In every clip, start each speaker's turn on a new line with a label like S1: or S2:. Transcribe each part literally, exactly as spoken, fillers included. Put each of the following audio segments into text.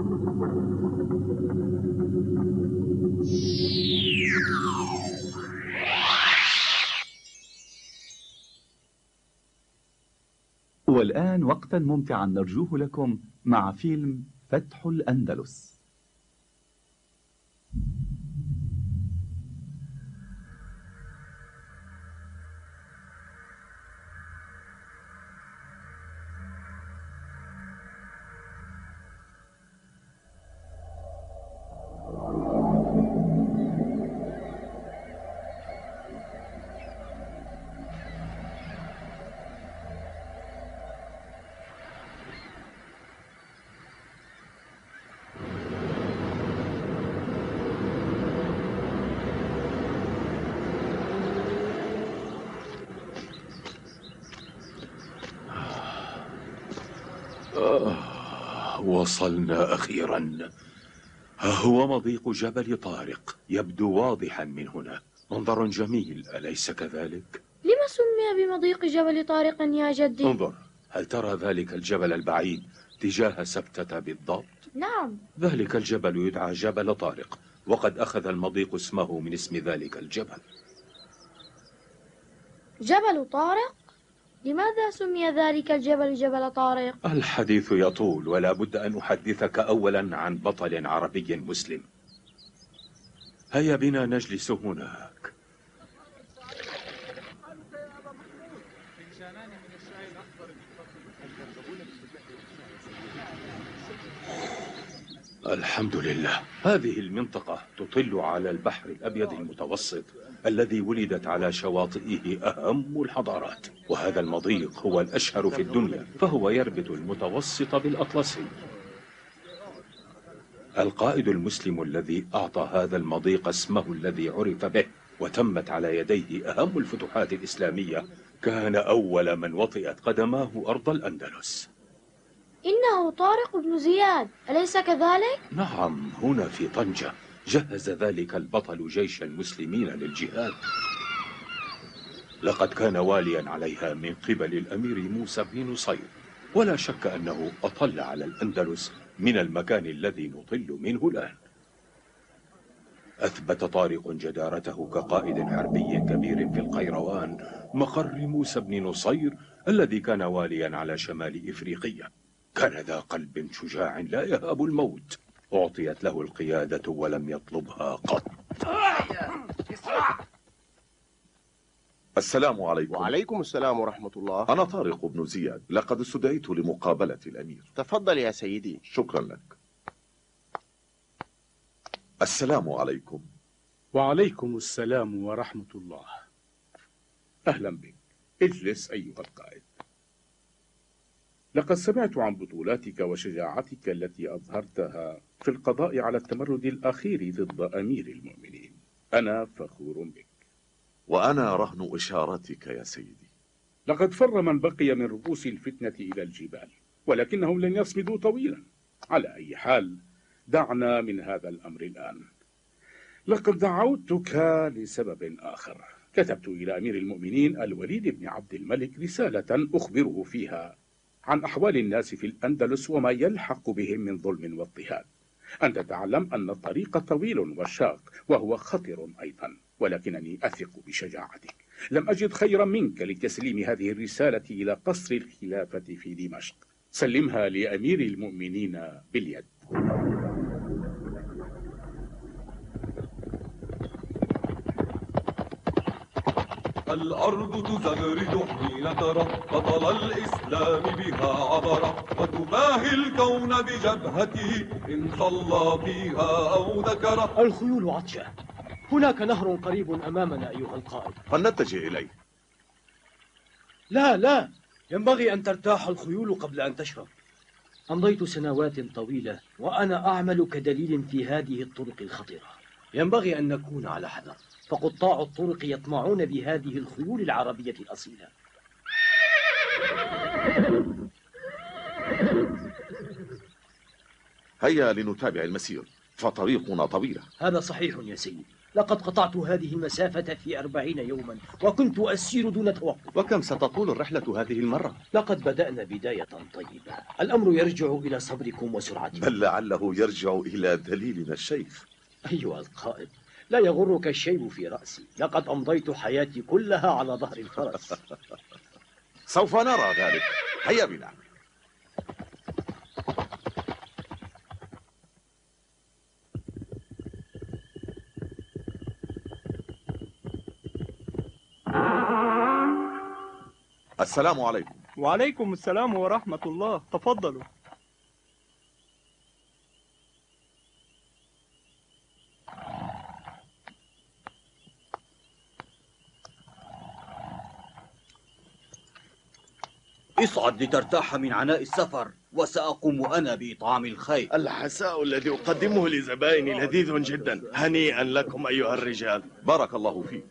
S1: والآن وقتا ممتعا نرجوه لكم مع فيلم فتح الأندلس.
S2: آه، وصلنا أخيرا. ها هو مضيق جبل طارق، يبدو واضحا من هنا. منظر جميل، أليس كذلك؟
S3: لما سمي بمضيق جبل طارق يا جدي؟
S2: انظر، هل ترى ذلك الجبل البعيد تجاه سبتة بالضبط؟
S3: نعم.
S2: ذلك الجبل يدعى جبل طارق، وقد أخذ المضيق اسمه من اسم ذلك الجبل.
S3: جبل طارق؟ لماذا سمي ذلك الجبل جبل طارق؟
S2: الحديث يطول، ولا بد أن أحدثك أولا عن بطل عربي مسلم. هيا بنا نجلس هناك. الحمد لله. هذه المنطقة تطل على البحر الأبيض المتوسط الذي ولدت على شواطئه أهم الحضارات، وهذا المضيق هو الأشهر في الدنيا، فهو يربط المتوسط بالأطلسي. القائد المسلم الذي أعطى هذا المضيق اسمه الذي عرف به وتمت على يديه أهم الفتوحات الإسلامية كان أول من وطئت قدماه أرض الأندلس.
S3: إنه طارق بن زياد، أليس كذلك؟
S2: نعم، هنا في طنجة جهز ذلك البطل جيش المسلمين للجهاد. لقد كان واليا عليها من قبل الأمير موسى بن نصير، ولا شك أنه أطل على الأندلس من المكان الذي نطل منه الآن. أثبت طارق جدارته كقائد حربي كبير في القيروان، مقر موسى بن نصير الذي كان واليا على شمال إفريقيا. كان ذا قلب شجاع لا يهاب الموت، أعطيت له القيادة ولم يطلبها قط.
S4: السلام عليكم.
S5: وعليكم السلام ورحمة الله.
S4: أنا طارق بن زياد، لقد استدعيت لمقابلة الأمير.
S5: تفضل يا سيدي.
S4: شكرا لك. السلام عليكم.
S6: وعليكم السلام ورحمة الله. أهلا بك، اجلس أيها القائد. لقد سمعت عن بطولاتك وشجاعتك التي أظهرتها في القضاء على التمرد الأخير ضد أمير المؤمنين. أنا فخور بك.
S4: وأنا رهن إشارتك يا سيدي.
S6: لقد فر من بقي من رؤوس الفتنة إلى الجبال، ولكنهم لن يصمدوا طويلا. على أي حال، دعنا من هذا الأمر الآن. لقد دعوتك لسبب آخر. كتبت إلى أمير المؤمنين الوليد بن عبد الملك رسالة أخبره فيها عن أحوال الناس في الأندلس وما يلحق بهم من ظلم واضطهاد. أنت تعلم أن الطريق طويل وشاق وهو خطر أيضا، ولكنني أثق بشجاعتك. لم أجد خيرا منك لتسليم هذه الرسالة إلى قصر الخلافة في دمشق. سلمها لأمير المؤمنين باليد.
S7: الأرض تزغرد حين ترى بطل الإسلام بها عبر، وتباهي الكون بجبهته إن صلى فيها أو ذكر.
S8: الخيول عطشة، هناك نهر قريب أمامنا أيها القائد.
S4: فلنتجه إليه.
S8: لا لا، ينبغي أن ترتاح الخيول قبل أن تشرب. أمضيت سنوات طويلة وأنا أعمل كدليل في هذه الطرق الخطرة. ينبغي أن نكون على حذر، فقطاع الطرق يطمعون بهذه الخيول العربية الأصيلة.
S4: هيا لنتابع المسير، فطريقنا طويلة.
S8: هذا صحيح يا سيدي، لقد قطعت هذه المسافة في أربعين يوما وكنت أسير دون توقف.
S9: وكم ستطول الرحلة هذه المرة؟
S8: لقد بدأنا بداية طيبة. الأمر يرجع إلى صبركم وسرعتكم.
S4: بل لعله يرجع إلى دليلنا الشيخ.
S8: أيها القائد، لا يغرك الشيب في رأسي. لقد أمضيت حياتي كلها على ظهر الفرس.
S4: سوف نرى ذلك. هيا بنا. السلام عليكم.
S10: وعليكم السلام ورحمة الله. تفضلوا.
S11: اصعد لترتاح من عناء السفر، وسأقوم أنا بإطعام الخيل.
S5: الحساء الذي أقدمه لزبائني لذيذ جدا. هنيئا لكم أيها الرجال.
S4: بارك الله فيك.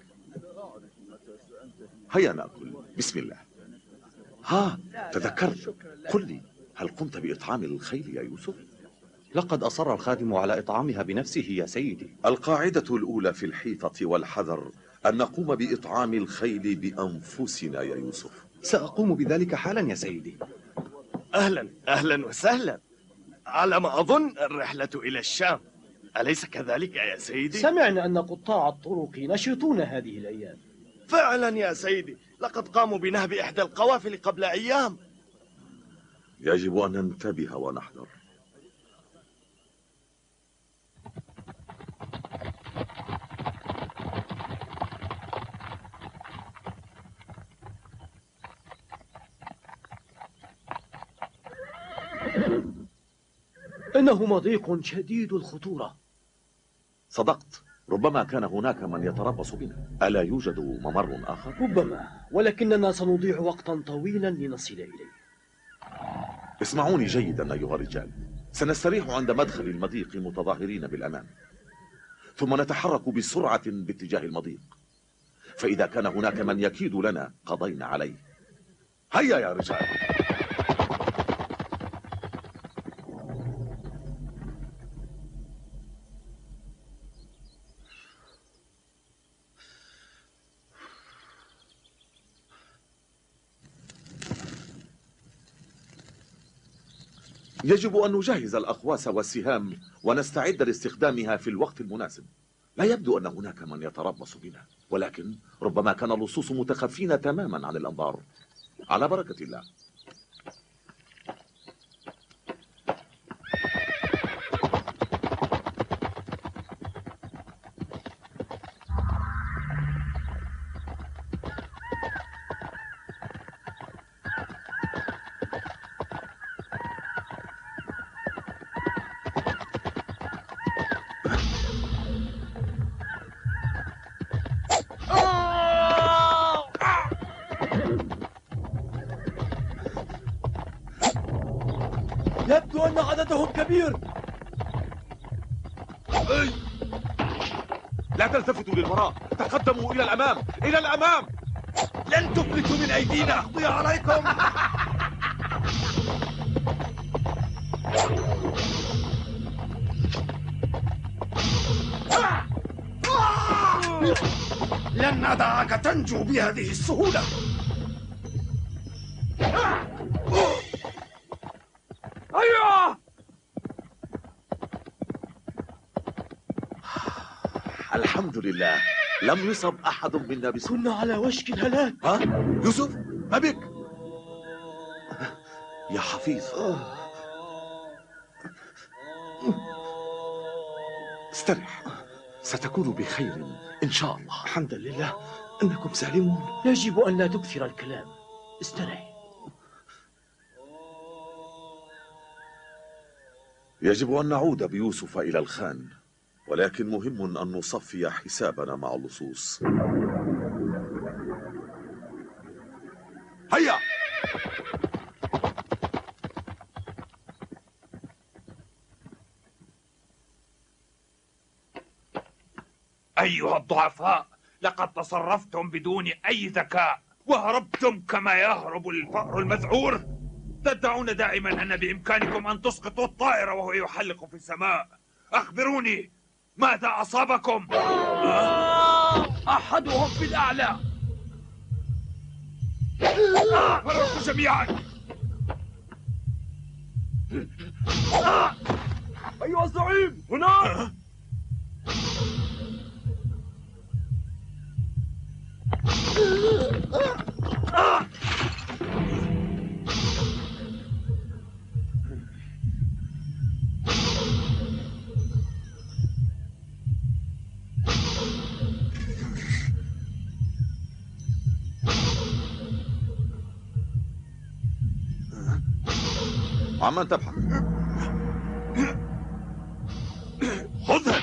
S4: هيا نأكل. بسم الله. ها، تذكرت. قل لي، هل قمت بإطعام الخيل يا يوسف؟
S9: لقد أصر الخادم على إطعامها بنفسه يا سيدي.
S4: القاعدة الأولى في الحيطة والحذر أن نقوم بإطعام الخيل بأنفسنا يا يوسف.
S9: سأقوم بذلك حالا يا سيدي.
S5: أهلا أهلا وسهلا. على ما أظن الرحلة إلى الشام، أليس كذلك يا سيدي؟
S8: سمعنا أن قطاع الطرق نشطون هذه الأيام.
S5: فعلا يا سيدي، لقد قاموا بنهب إحدى القوافل قبل أيام.
S4: يجب أن ننتبه ونحذر.
S8: إنه مضيق شديد الخطورة.
S4: صدقت، ربما كان هناك من يتربص بنا. ألا يوجد ممر آخر؟
S8: ربما، ولكننا سنضيع وقتا طويلا لنصل إليه.
S4: اسمعوني جيدا أيها الرجال. سنستريح عند مدخل المضيق متظاهرين بالأمان، ثم نتحرك بسرعة باتجاه المضيق، فإذا كان هناك من يكيد لنا قضينا عليه. هيا يا رجال. يجب أن نجهز الأقواس والسهام ونستعد لاستخدامها في الوقت المناسب. لا يبدو أن هناك من يتربص بنا، ولكن ربما كان اللصوص متخفين تماما عن الأنظار. على بركة الله.
S8: يبدو أن عددهم كبير.
S4: أي. لا تلتفتوا للوراء، تقدموا إلى الأمام، إلى الأمام.
S11: لن تفلتوا من أيدينا. أقضي عليكم.
S5: لن ندعك تنجو بهذه السهولة.
S11: أيوه.
S4: الحمد لله، لم يصب أحد منا بسوء.
S8: كنا على وشك الهلاك.
S4: ها؟ يوسف، ما بك؟ يا حفيظ. استرح، ستكون بخير إن شاء الله.
S9: حمدا لله أنكم سالمون.
S8: يجب أن لا تكثر الكلام. استرح.
S4: يجب أن نعود بيوسف إلى الخان، ولكن مهم أن نصفي حسابنا مع اللصوص. هيا.
S12: أيها الضعفاء، لقد تصرفتم بدون أي ذكاء وهربتم كما يهرب الفأر المذعور. تدعون دائما أن بإمكانكم أن تسقطوا الطائر وهو يحلق في السماء. أخبروني، ماذا أصابكم؟
S8: أحدهم في الأعلى.
S12: فرقوا جميعا.
S8: أيها الزعيم هناك.
S4: عمن تبحث؟
S12: خذها.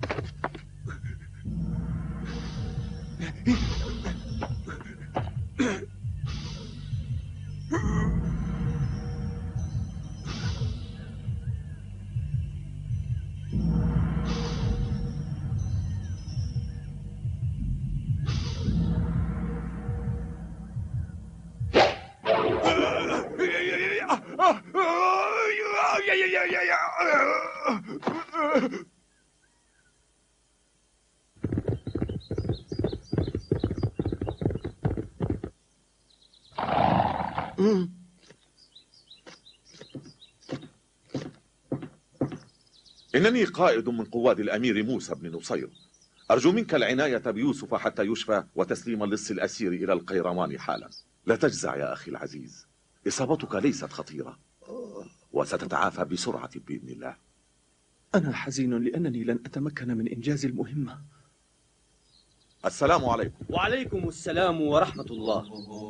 S4: إنني قائد من قواد الأمير موسى بن نصير. أرجو منك العناية بيوسف حتى يشفى وتسليم اللص الأسير إلى القيروان حالا. لا تجزع يا أخي العزيز، إصابتك ليست خطيرة وستتعافى بسرعة بإذن الله.
S9: أنا حزين لأنني لن أتمكن من إنجاز المهمة.
S4: السلام عليكم.
S8: وعليكم السلام ورحمة الله.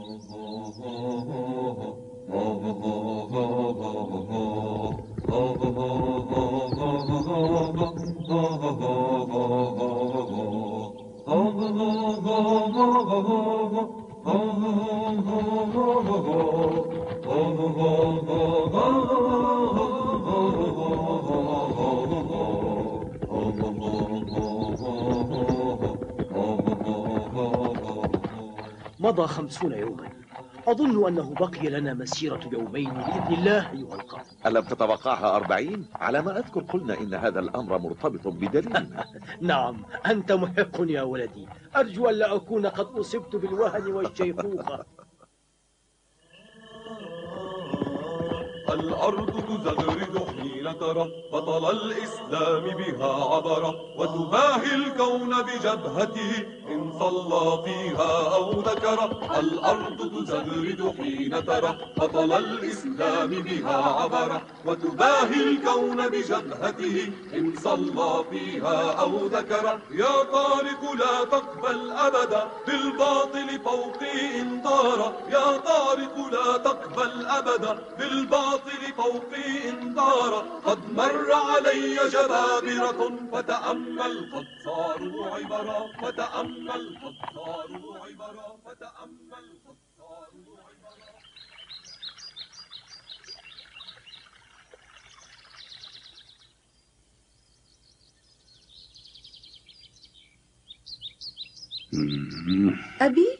S8: مضى خمسون يوما. أظن أنه بقي لنا مسيرة يومين بإذن الله أيها القائد.
S4: ألم تتوقعها أربعين؟ على ما أذكر قلنا إن هذا الأمر مرتبط بدليل.
S8: نعم، أنت محق يا ولدي. أرجو أن لا أكون قد أصبت بالوهن والشيخوخة.
S7: الأرض تزغرد حين ترى بطل الإسلام بها عبرة، وتباهي الكون بجبهته إن صلى فيها أو ذكر. الأرض تزغرد حين ترى بطل الإسلام بها عبرة، وتباهي الكون بجبهته إن صلى فيها أو ذكر. يا طارق لا تقبل أبدا بالباطل فوقي إن طار، يا طارق لا تقبل أبدا بالباطل فوقي إن دار. قد مر علي جبابرة فتأمل قد صاروا عبرا، فتأمل قد صاروا عبرا، فتأمل قد صاروا عبرا.
S13: أبي؟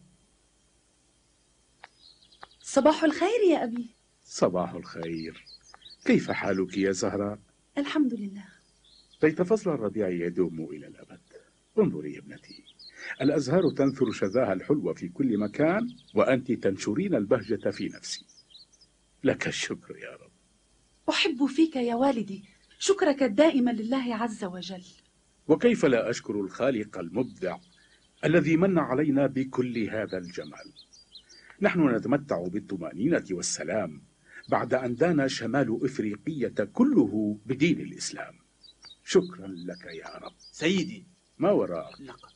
S13: صباح الخير يا أبي.
S6: صباح الخير. كيف حالك يا زهراء؟
S13: الحمد لله.
S6: بيت فصل الربيع يدوم إلى الأبد. انظري يا ابنتي، الأزهار تنثر شذاها الحلو في كل مكان، وأنت تنشرين البهجة في نفسي. لك الشكر يا رب.
S13: أحب فيك يا والدي، شكرك الدائم لله عز وجل.
S6: وكيف لا أشكر الخالق المبدع الذي من علينا بكل هذا الجمال. نحن نتمتع بالطمأنينة والسلام بعد أن دان شمال إفريقية كله بدين الإسلام. شكرا لك يا رب.
S11: سيدي،
S6: ما وراء؟
S11: لقد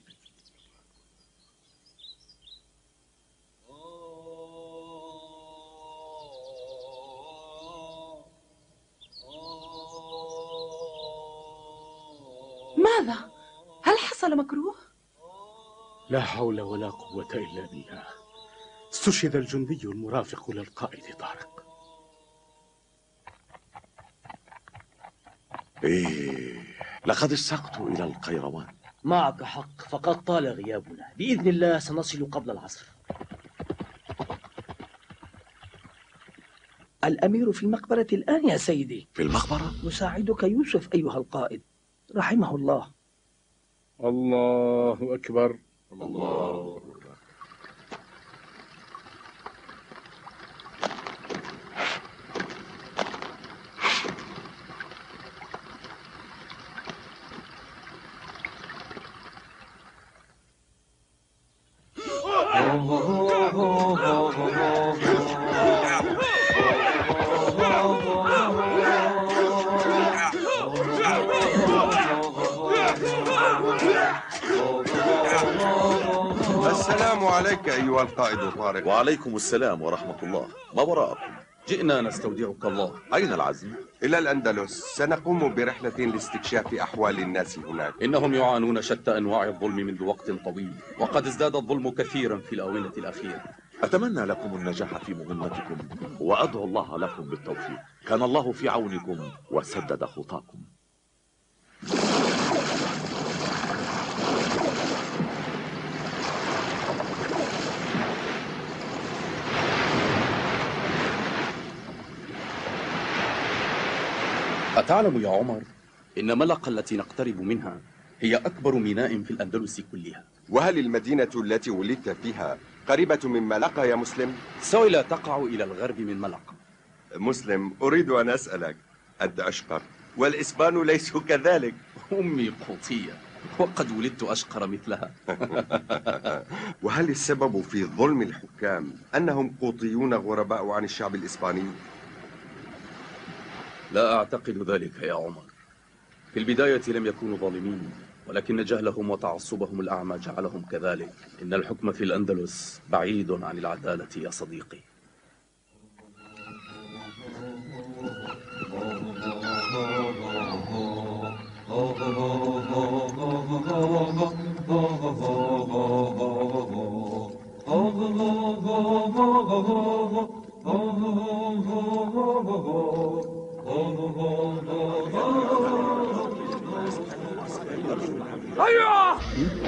S13: ماذا؟ هل حصل مكروه؟
S6: لا حول ولا قوة إلا بالله. استشهد الجندي المرافق للقائد طارق.
S4: إيه، لقد اشتقت إلى القيروان.
S8: معك حق، فقد طال غيابنا. بإذن الله سنصل قبل العصر.
S14: الأمير في المقبرة الآن يا سيدي.
S4: في المقبرة؟
S14: يساعدك يوسف أيها القائد.
S8: رحمه الله.
S6: الله أكبر.
S2: الله أكبر.
S14: السلام عليك أيها القائد طارق.
S4: وعليكم السلام ورحمة الله. ما وراءكم؟
S9: جئنا نستودعك الله.
S4: أين العزم؟
S14: إلى الأندلس. سنقوم برحلة لاستكشاف أحوال الناس هناك.
S9: إنهم يعانون شتى أنواع الظلم منذ وقت طويل، وقد ازداد الظلم كثيرا في الآونة الأخيرة.
S4: أتمنى لكم النجاح في مهمتكم وأدعو الله لكم بالتوفيق. كان الله في عونكم وسدد خطاكم.
S9: أتعلم يا عمر إن ملقا التي نقترب منها هي أكبر ميناء في الأندلس كلها؟
S14: وهل المدينة التي ولدت فيها قريبة من ملقا يا مسلم؟
S9: سويلا تقع إلى الغرب من ملقا.
S14: مسلم، أريد أن أسألك، أنت أشقر والإسبان ليسوا كذلك.
S9: أمي قوطية وقد ولدت أشقر مثلها.
S14: وهل السبب في ظلم الحكام أنهم قوطيون غرباء عن الشعب الإسباني؟
S9: لا أعتقد ذلك يا عمر. في البداية لم يكونوا ظالمين، ولكن جهلهم وتعصبهم الأعمى جعلهم كذلك. إن الحكم في الأندلس بعيد عن العدالة يا صديقي.
S12: أيوه!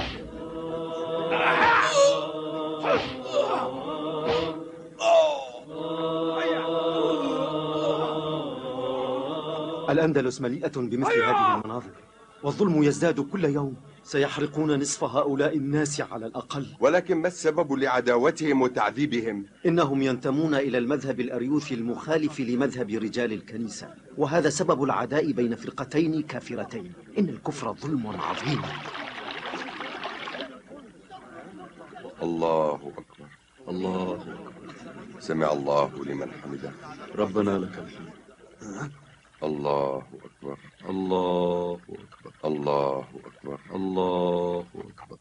S8: الأندلس مليئة بمثل هذه المناظر، والظلم يزداد كل يوم. سيحرقون نصف هؤلاء الناس على الأقل.
S14: ولكن ما السبب لعداوتهم وتعذيبهم؟
S8: إنهم ينتمون إلى المذهب الأريوثي المخالف لمذهب رجال الكنيسة، وهذا سبب العداء بين فرقتين كافرتين. إن الكفر ظلم عظيم.
S14: الله أكبر.
S9: الله أكبر.
S14: سمع الله لمن حمده.
S9: ربنا لك الحمد.
S14: الله أكبر.
S9: الله أكبر.
S14: الله أكبر.
S9: الله أكبر.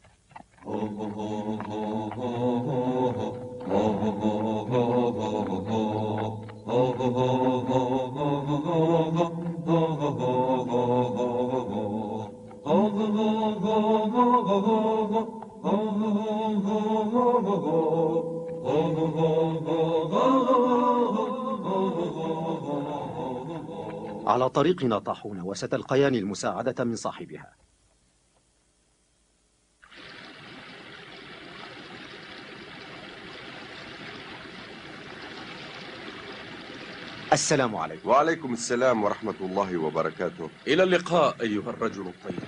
S8: على طريقنا طاحون، وستلقيان المساعدة من صاحبها. السلام عليكم.
S14: وعليكم السلام ورحمة الله وبركاته.
S9: إلى اللقاء أيها الرجل الطيب.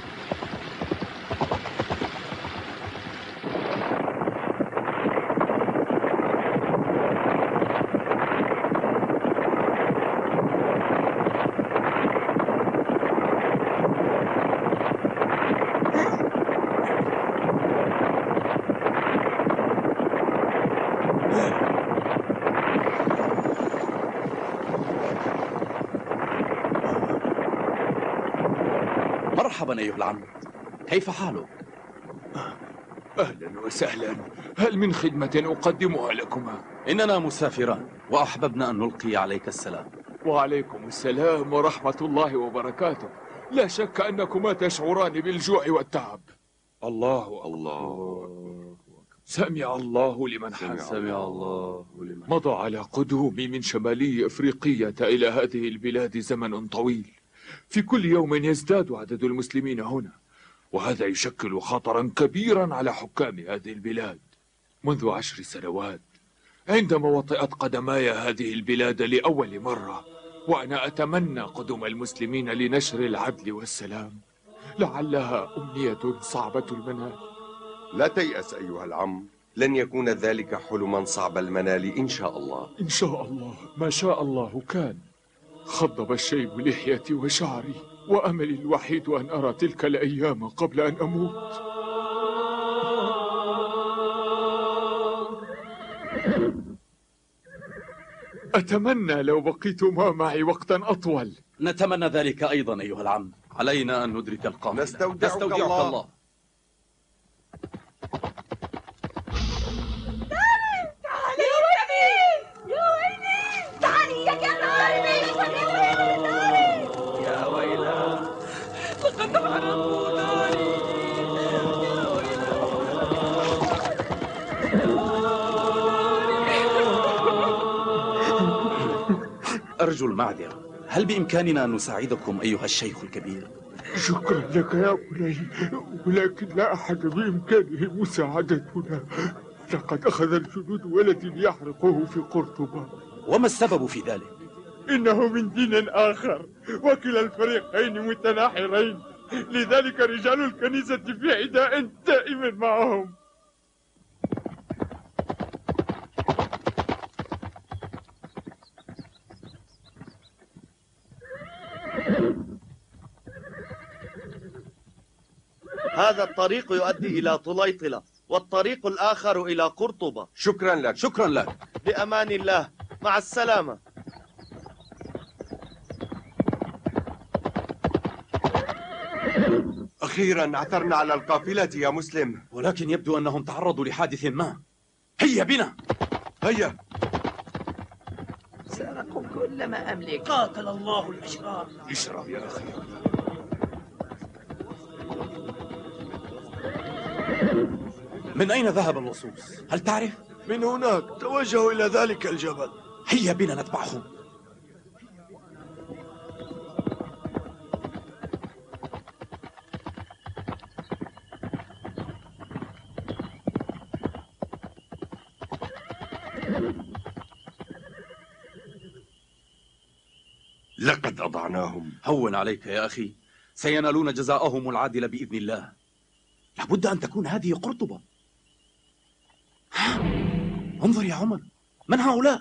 S9: مرحبا أيها العم، كيف حالك؟
S12: أهلا وسهلا، هل من خدمة أقدمها لكما؟
S9: إننا مسافران وأحببنا أن نلقي عليك السلام.
S12: وعليكم السلام ورحمة الله وبركاته. لا شك أنكما تشعران بالجوع والتعب. الله الله سمع الله لمن حمده.
S9: سمع الله لمن حمده.
S12: مضى على قدومي من شمالي إفريقية إلى هذه البلاد زمن طويل. في كل يوم يزداد عدد المسلمين هنا، وهذا يشكل خطرا كبيرا على حكام هذه البلاد. منذ عشر سنوات عندما وطئت قدماي هذه البلاد لأول مرة، وأنا أتمنى قدوم المسلمين لنشر العدل والسلام، لعلها أمنية صعبة المنال.
S14: لا تيأس أيها العم، لن يكون ذلك حلما صعب المنال إن شاء الله.
S12: إن شاء الله، ما شاء الله كان. خضب الشيب لحيتي وشعري، وأملي الوحيد أن أرى تلك الأيام قبل أن أموت. أتمنى لو بقيتما معي وقتا أطول.
S9: نتمنى ذلك أيضا أيها العم. علينا أن ندرك القافلة.
S14: نستودعك,
S9: نستودعك
S14: الله,
S9: الله.
S15: تعالي يا ويلي يا ويلي، تعالي يا كناري
S5: يا ويلي،
S15: لقد حرقوا ناري يا
S9: أرجو المعذرة، هل بإمكاننا أن نساعدكم أيها الشيخ الكبير؟
S12: شكرا لك يا بني، ولكن لا أحد بإمكانه مساعدتنا. لقد أخذ الجنود ولدي ليحرقوه في قرطبة.
S9: وما السبب في ذلك؟
S12: إنه من دين آخر، وكلا الفريقين متناحرين، لذلك رجال الكنيسة في عداء دائم معهم.
S5: هذا الطريق يؤدي إلى طليطلة، والطريق الآخر إلى قرطبة.
S14: شكرا لك.
S9: شكرا لك.
S5: بأمان الله، مع السلامة.
S14: أخيرا عثرنا على القافلة يا مسلم،
S9: ولكن يبدو أنهم تعرضوا لحادث ما. هيا بنا.
S14: هيا.
S15: سرقوا كل ما أملك.
S8: قاتل الله الأشرار.
S12: اشرب يا أخي.
S9: من أين ذهب اللصوص؟ هل تعرف؟
S5: من هناك، توجهوا إلى ذلك الجبل.
S9: هيا بنا نتبعهم.
S14: لقد أضعناهم.
S9: هون عليك يا أخي، سينالون جزاءهم العادل بإذن الله. لابد أن تكون هذه قرطبة. انظر يا عمر، من هؤلاء؟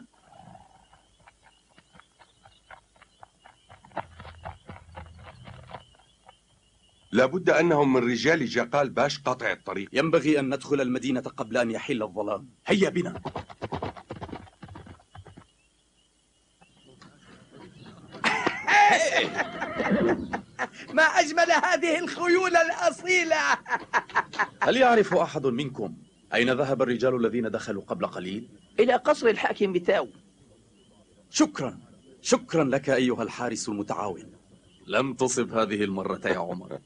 S14: لابد أنهم من رجال جاقال باش قاطع الطريق.
S9: ينبغي أن ندخل المدينة قبل أن يحل الظلام. هيا بنا.
S15: ما أجمل هذه الخيول الأصيلة.
S9: هل يعرف أحد منكم أين ذهب الرجال الذين دخلوا قبل قليل؟
S15: إلى قصر الحاكم بتاو.
S9: شكرا شكرا لك أيها الحارس المتعاون. لم تصب هذه المرة يا عمر.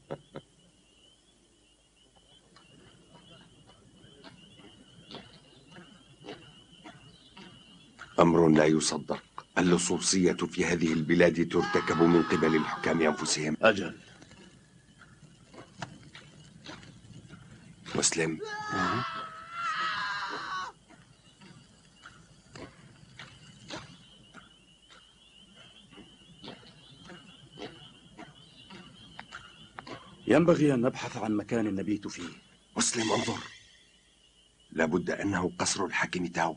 S14: أمر لا يصدق، اللصوصية في هذه البلاد ترتكب من قبل الحكام أنفسهم.
S9: أجل.
S14: مسلم،
S9: أه؟ ينبغي أن نبحث عن مكان نبيت فيه.
S14: مسلم انظر، لابد أنه قصر الحاكم تاو.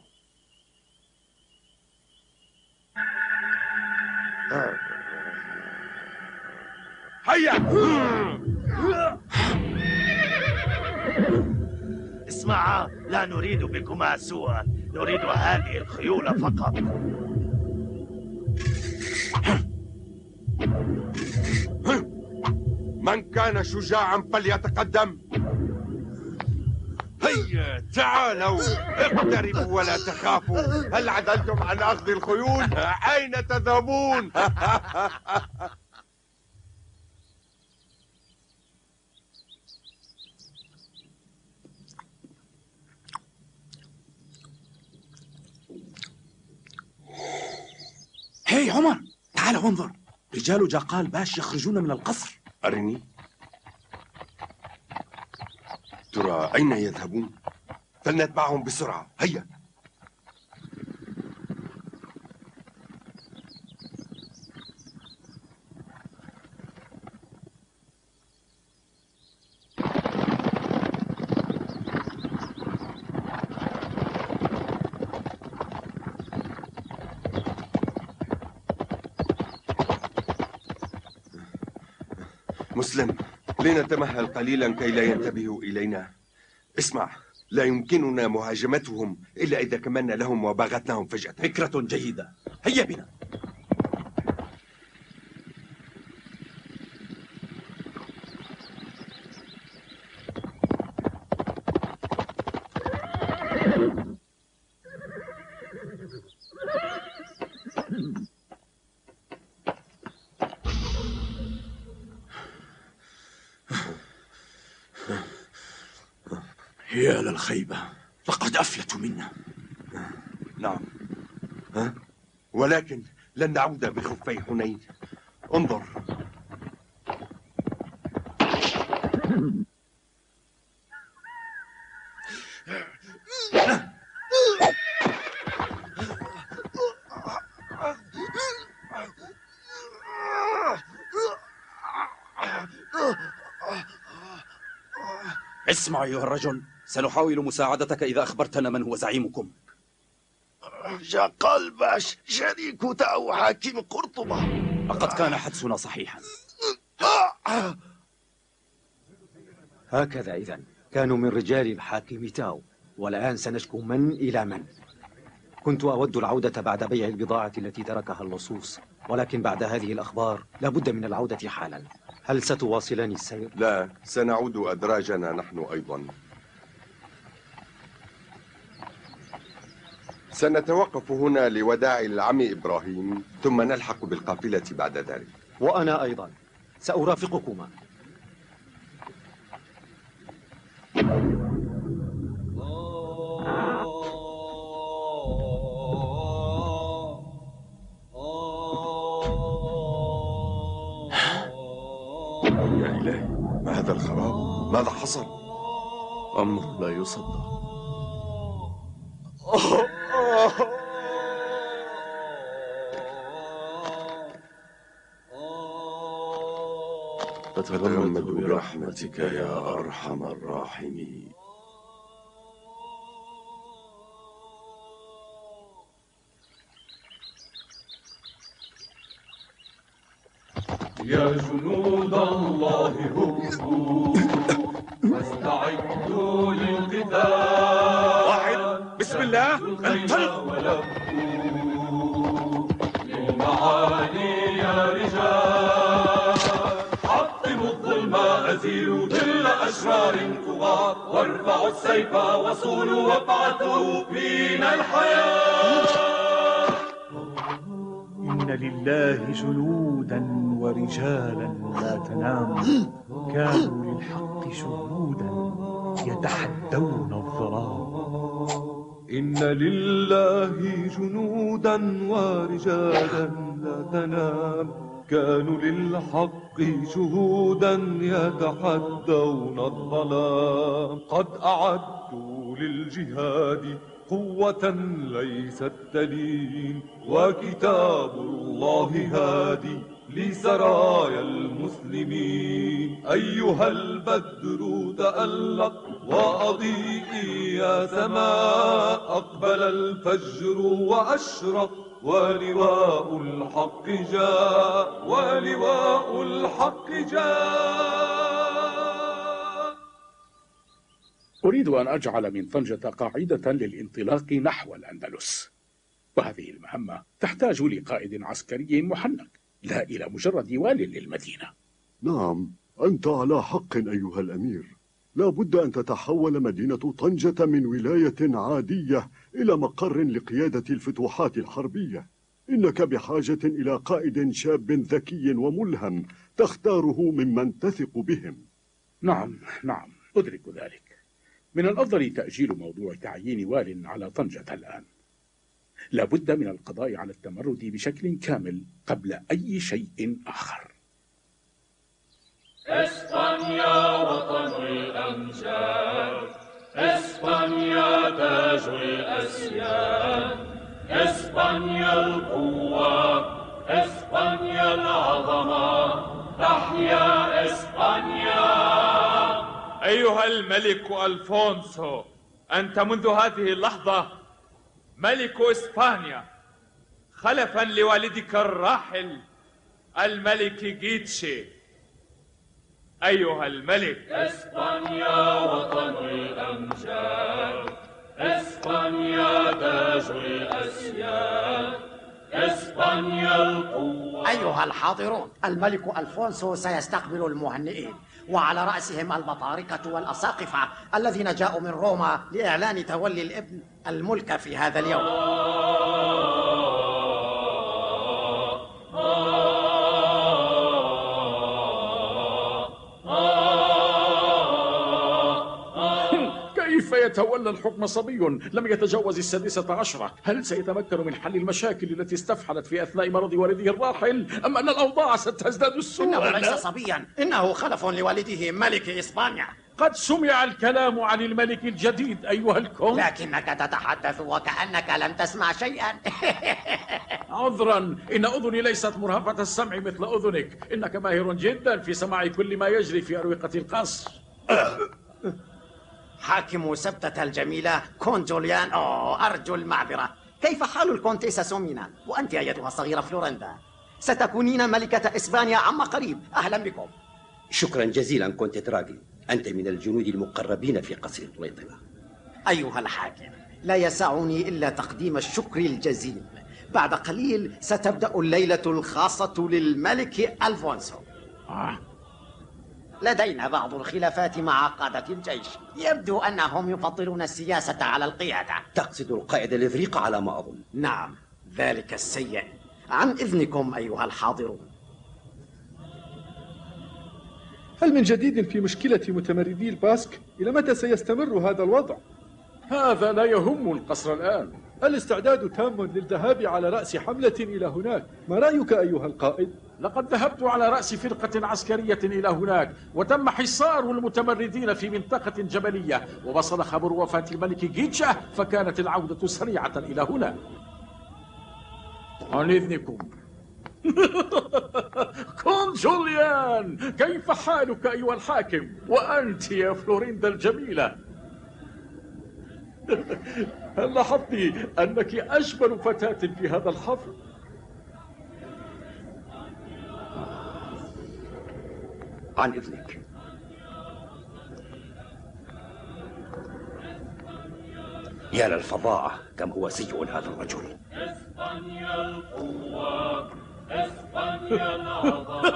S5: هيا. اسمعا، لا نريد بكما سوءا، نريد هذه الخيول فقط.
S14: من كان شجاعا فليتقدم. هيا تعالوا، اقتربوا ولا تخافوا. هل عدلتم عن أخذ الخيول؟ أين تذهبون؟
S9: هاي عمر، تعال وانظر، رجال جاقال باش يخرجون من القصر.
S14: أرني. ترى أين يذهبون؟ فلنتبعهم بسرعة، هيا. مسلم، لنتمهل قليلا كي لا ينتبهوا إلينا. اسمع، لا يمكننا مهاجمتهم إلا إذا كمنا لهم وباغتناهم فجأة.
S11: فكرة جيدة، هيا بنا.
S14: يا للخيبة، لقد أفلتوا منا. نعم، ها؟ ولكن لن نعود بخفي حنين. انظر.
S11: اسمع أيها الرجل، سنحاول مساعدتك إذا أخبرتنا من هو زعيمكم.
S5: جاقال باش شريك تاو حاكم قرطبة.
S11: لقد كان حدسنا صحيحا.
S8: هكذا إذن كانوا من رجال الحاكم تاو، والآن سنشكو من إلى من. كنت أود العودة بعد بيع البضاعة التي تركها اللصوص، ولكن بعد هذه الأخبار لابد من العودة حالا. هل ستواصلان السير؟
S14: لا، سنعود أدراجنا نحن أيضا. سنتوقف هنا لوداع العم إبراهيم، ثم نلحق بالقافلة بعد ذلك.
S8: وأنا أيضا سأرافقكما.
S14: يا إلهي، ما هذا الخراب؟ ماذا حصل؟
S9: أمر لا يصدق.
S14: أتغمد برحمتك يا أرحم الراحمين.
S7: يا جنود الله هبوا واستعدوا للقتال.
S14: واحد، بسم الله، انطلق.
S7: للمعالي يا رجال، حطموا الظلم، أزيلوا ظل أشرار طغاة، وارفعوا السيف وصولوا وابعثوا فينا الحياة.
S16: إن لله جنودا ورجالا لا تنام، كانوا للحق شهودا يتحدون الظلام.
S7: إن لله جنودا ورجالا لا تنام، كانوا للحق شهودا يتحدون الظلام. قد أعدوا للجهاد قوة ليست تلين، وكتاب الله هادي لسرايا المسلمين. أيها البدر تألق وأضيئي يا سماء، أقبل الفجر وأشرق ولواء الحق جاء، ولواء الحق جاء.
S6: أريد أن أجعل من طنجة قاعدة للانطلاق نحو الأندلس، وهذه المهمة تحتاج لقائد عسكري محنك، لا إلى مجرد وال للمدينة.
S17: نعم، أنت على حق أيها الأمير. لا بد أن تتحول مدينة طنجة من ولاية عادية إلى مقر لقيادة الفتوحات الحربية. إنك بحاجة إلى قائد شاب ذكي وملهم تختاره ممن تثق بهم.
S6: نعم نعم، أدرك ذلك. من الأفضل تأجيل موضوع تعيين وال على طنجة الآن. لا بد من القضاء على التمرد بشكل كامل قبل أي شيء آخر.
S7: إسبانيا وطن الأمجاد، إسبانيا تاج الأسياد، إسبانيا القوة، إسبانيا العظمة، تحيا إسبانيا.
S12: أيها الملك ألفونسو، أنت منذ هذه اللحظة ملك إسبانيا، خلفا لوالدك الراحل الملك جيتشي.
S18: أيها الملك.
S7: إسبانيا وطن الأمجاد، إسبانيا تاج الأسياد، إسبانيا القوة.
S19: أيها الحاضرون، الملك ألفونسو سيستقبل المهنئين، وعلى رأسهم البطاركة والأساقفة الذين جاءوا من روما لإعلان تولي الابن الملك في هذا اليوم.
S6: كيف يتولى الحكم صبي لم يتجاوز السادسة عشرة؟ هل سيتمكن من حل المشاكل التي استفحلت في أثناء مرض والده الراحل؟ أم أن الأوضاع ستزداد سوءا؟
S19: إنه ليس صبيا، إنه خلف لوالده ملك إسبانيا.
S6: قد سمع الكلام عن الملك الجديد أيها الكون،
S19: لكنك تتحدث وكأنك لم تسمع شيئا.
S6: عذرا، إن أذني ليست مرهفة السمع مثل أذنك. إنك ماهر جدا في سماع كل ما يجري في أروقة القصر.
S19: حاكم سبتة الجميلة كون جوليان، أوه أرجو المعذرة. كيف حال الكونتيسة سومينا؟ وأنت أيتها الصغيرة فلورندا ستكونين ملكة إسبانيا عما قريب. أهلا بكم.
S20: شكرا جزيلا كونت دراغي، أنت من الجنود المقربين في قصر طليطلة.
S19: أيها الحاكم، لا يسعني إلا تقديم الشكر الجزيل. بعد قليل ستبدأ الليلة الخاصة للملك ألفونسو. آه. لدينا بعض الخلافات مع قادة الجيش، يبدو أنهم يفضلون السياسة على القيادة.
S20: تقصد القائد الإفريقي على ما أظن.
S19: نعم، ذلك السيء. عن إذنكم أيها الحاضرون.
S21: هل من جديد في مشكلة متمردي الباسك؟ إلى متى سيستمر هذا الوضع؟
S6: هذا لا يهم القصر الآن.
S21: الاستعداد تام للذهاب على رأس حملة إلى هناك. ما رأيك أيها القائد؟
S6: لقد ذهبت على رأس فرقة عسكرية إلى هناك، وتم حصار المتمردين في منطقة جبلية، ووصل خبر وفاة الملك جيتشا، فكانت العودة سريعة إلى هنا. عن إذنكم. كون جوليان، كيف حالك أيها الحاكم؟ وأنت يا فلوريندا الجميلة، هل لاحظت أنك أجمل فتاة في هذا الحفل؟
S20: عن إذنك. يا للفظاعة، كم هو سيء هذا الرجل.
S7: إسبانيا القوة، إسبانيا العظمة.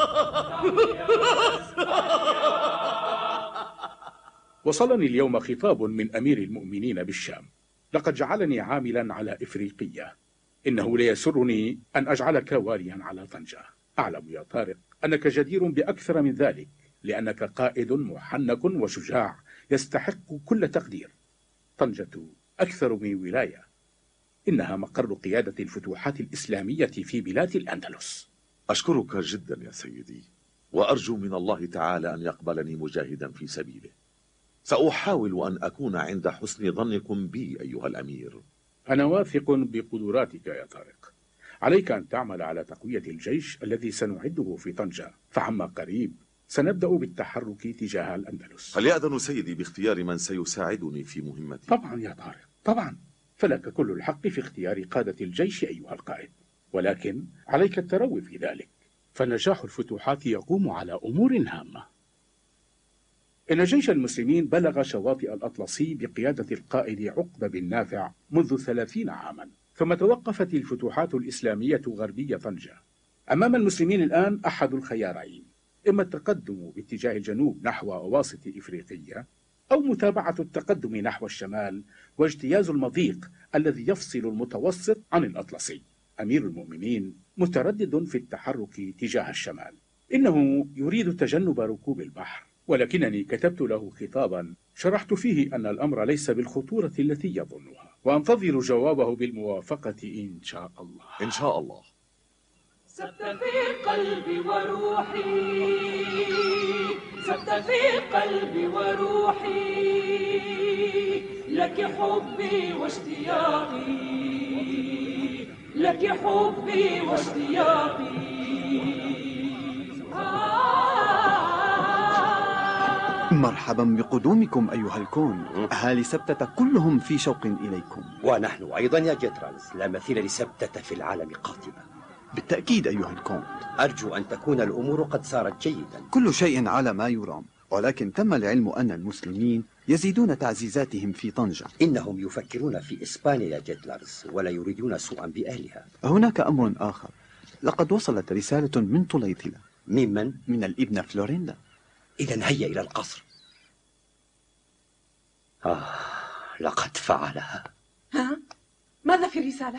S6: وصلني اليوم خطاب من أمير المؤمنين بالشام. لقد جعلني عاملا على إفريقية. إنه ليسرني أن أجعلك واليا على طنجة. أعلم يا طارق أنك جدير بأكثر من ذلك، لأنك قائد محنك وشجاع يستحق كل تقدير. طنجة أكثر من ولاية، إنها مقر قيادة الفتوحات الإسلامية في بلاد الأندلس.
S4: أشكرك جدا يا سيدي، وأرجو من الله تعالى أن يقبلني مجاهدا في سبيله. سأحاول أن أكون عند حسن ظنكم بي أيها الأمير.
S6: أنا واثق بقدراتك يا طارق. عليك أن تعمل على تقوية الجيش الذي سنعده في طنجة، فعما قريب سنبدأ بالتحرك تجاه الأندلس.
S4: هل يأذن سيدي باختيار من سيساعدني في مهمتي؟
S6: طبعا يا طارق، طبعا، فلك كل الحق في اختيار قادة الجيش أيها القائد، ولكن عليك التروي في ذلك، فنجاح الفتوحات يقوم على أمور هامة. إن جيش المسلمين بلغ شواطئ الأطلسي بقيادة القائد عقبة بن نافع منذ ثلاثين عاما، ثم توقفت الفتوحات الإسلامية غربي طنجة. أمام المسلمين الآن أحد الخيارين، إما التقدم باتجاه الجنوب نحو أواسط إفريقية، أو متابعة التقدم نحو الشمال واجتياز المضيق الذي يفصل المتوسط عن الأطلسي. أمير المؤمنين متردد في التحرك تجاه الشمال، إنه يريد تجنب ركوب البحر، ولكنني كتبت له خطابا شرحت فيه أن الأمر ليس بالخطورة التي يظنها، وأنتظر جوابه بالموافقة إن شاء الله.
S4: إن شاء الله.
S15: سبت في قلبي وروحي، سبت في قلبي وروحي، لك حبي واشتياقي، لك حبي واشتياقي.
S22: مرحبا بقدومكم أيها الكون. أهالي سبتة كلهم في شوق إليكم.
S20: ونحن أيضا يا جيترانس، لا مثيل لسبتة في العالم قاطبة.
S22: بالتأكيد أيها الكونت.
S20: أرجو أن تكون الأمور قد صارت جيدا.
S22: كل شيء على ما يرام، ولكن تم العلم أن المسلمين يزيدون تعزيزاتهم في طنجة.
S20: إنهم يفكرون في إسبانيا يا جيتلرز، ولا يريدون سوءا بأهلها.
S22: هناك أمر آخر، لقد وصلت رسالة من طليطلة.
S20: ممن؟
S22: من الابنة فلوريندا.
S20: إذن هيا إلى القصر. آه، لقد فعلها.
S13: ها؟ ماذا في الرسالة؟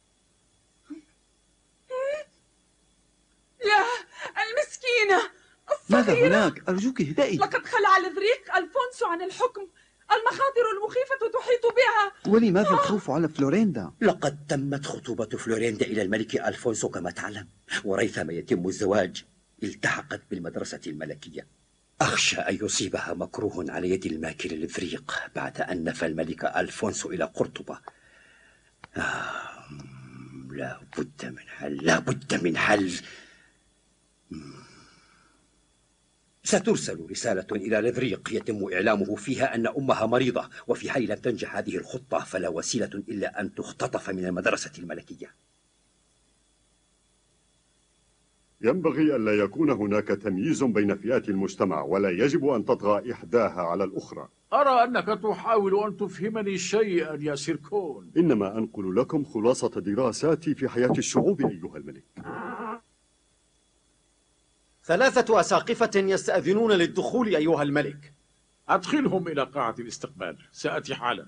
S13: لا، المسكينة
S22: ماذا
S13: الصغيرة.
S22: هناك؟ أرجوك اهدئي.
S13: لقد خلع الإفريق ألفونسو عن الحكم. المخاطر المخيفة تحيط بها.
S22: ولماذا الخوف على فلوريندا؟
S20: لقد تمت خطوبة فلوريندا إلى الملك ألفونسو كما تعلم، وريثما يتم الزواج التحقت بالمدرسة الملكية. أخشى أن يصيبها مكروه على يد الماكر الإفريق بعد أن نفى الملك ألفونسو إلى قرطبة. آه، لا بد من حل، لا بد من حل. سترسل رسالة إلى الإفريق يتم إعلامه فيها أن أمها مريضة، وفي حال لم تنجح هذه الخطة فلا وسيلة إلا أن تختطف من المدرسة الملكية.
S17: ينبغي ألا يكون هناك تمييز بين فئات المجتمع، ولا يجب أن تطغى إحداها على الأخرى.
S6: أرى أنك تحاول أن تفهمني شيئا يا سيركون.
S17: إنما أنقل لكم خلاصة دراساتي في حياة الشعوب أيها الملك.
S19: ثلاثة أساقفة يستأذنون للدخول أيها الملك.
S6: أدخلهم إلى قاعة الاستقبال، سأتي حالا.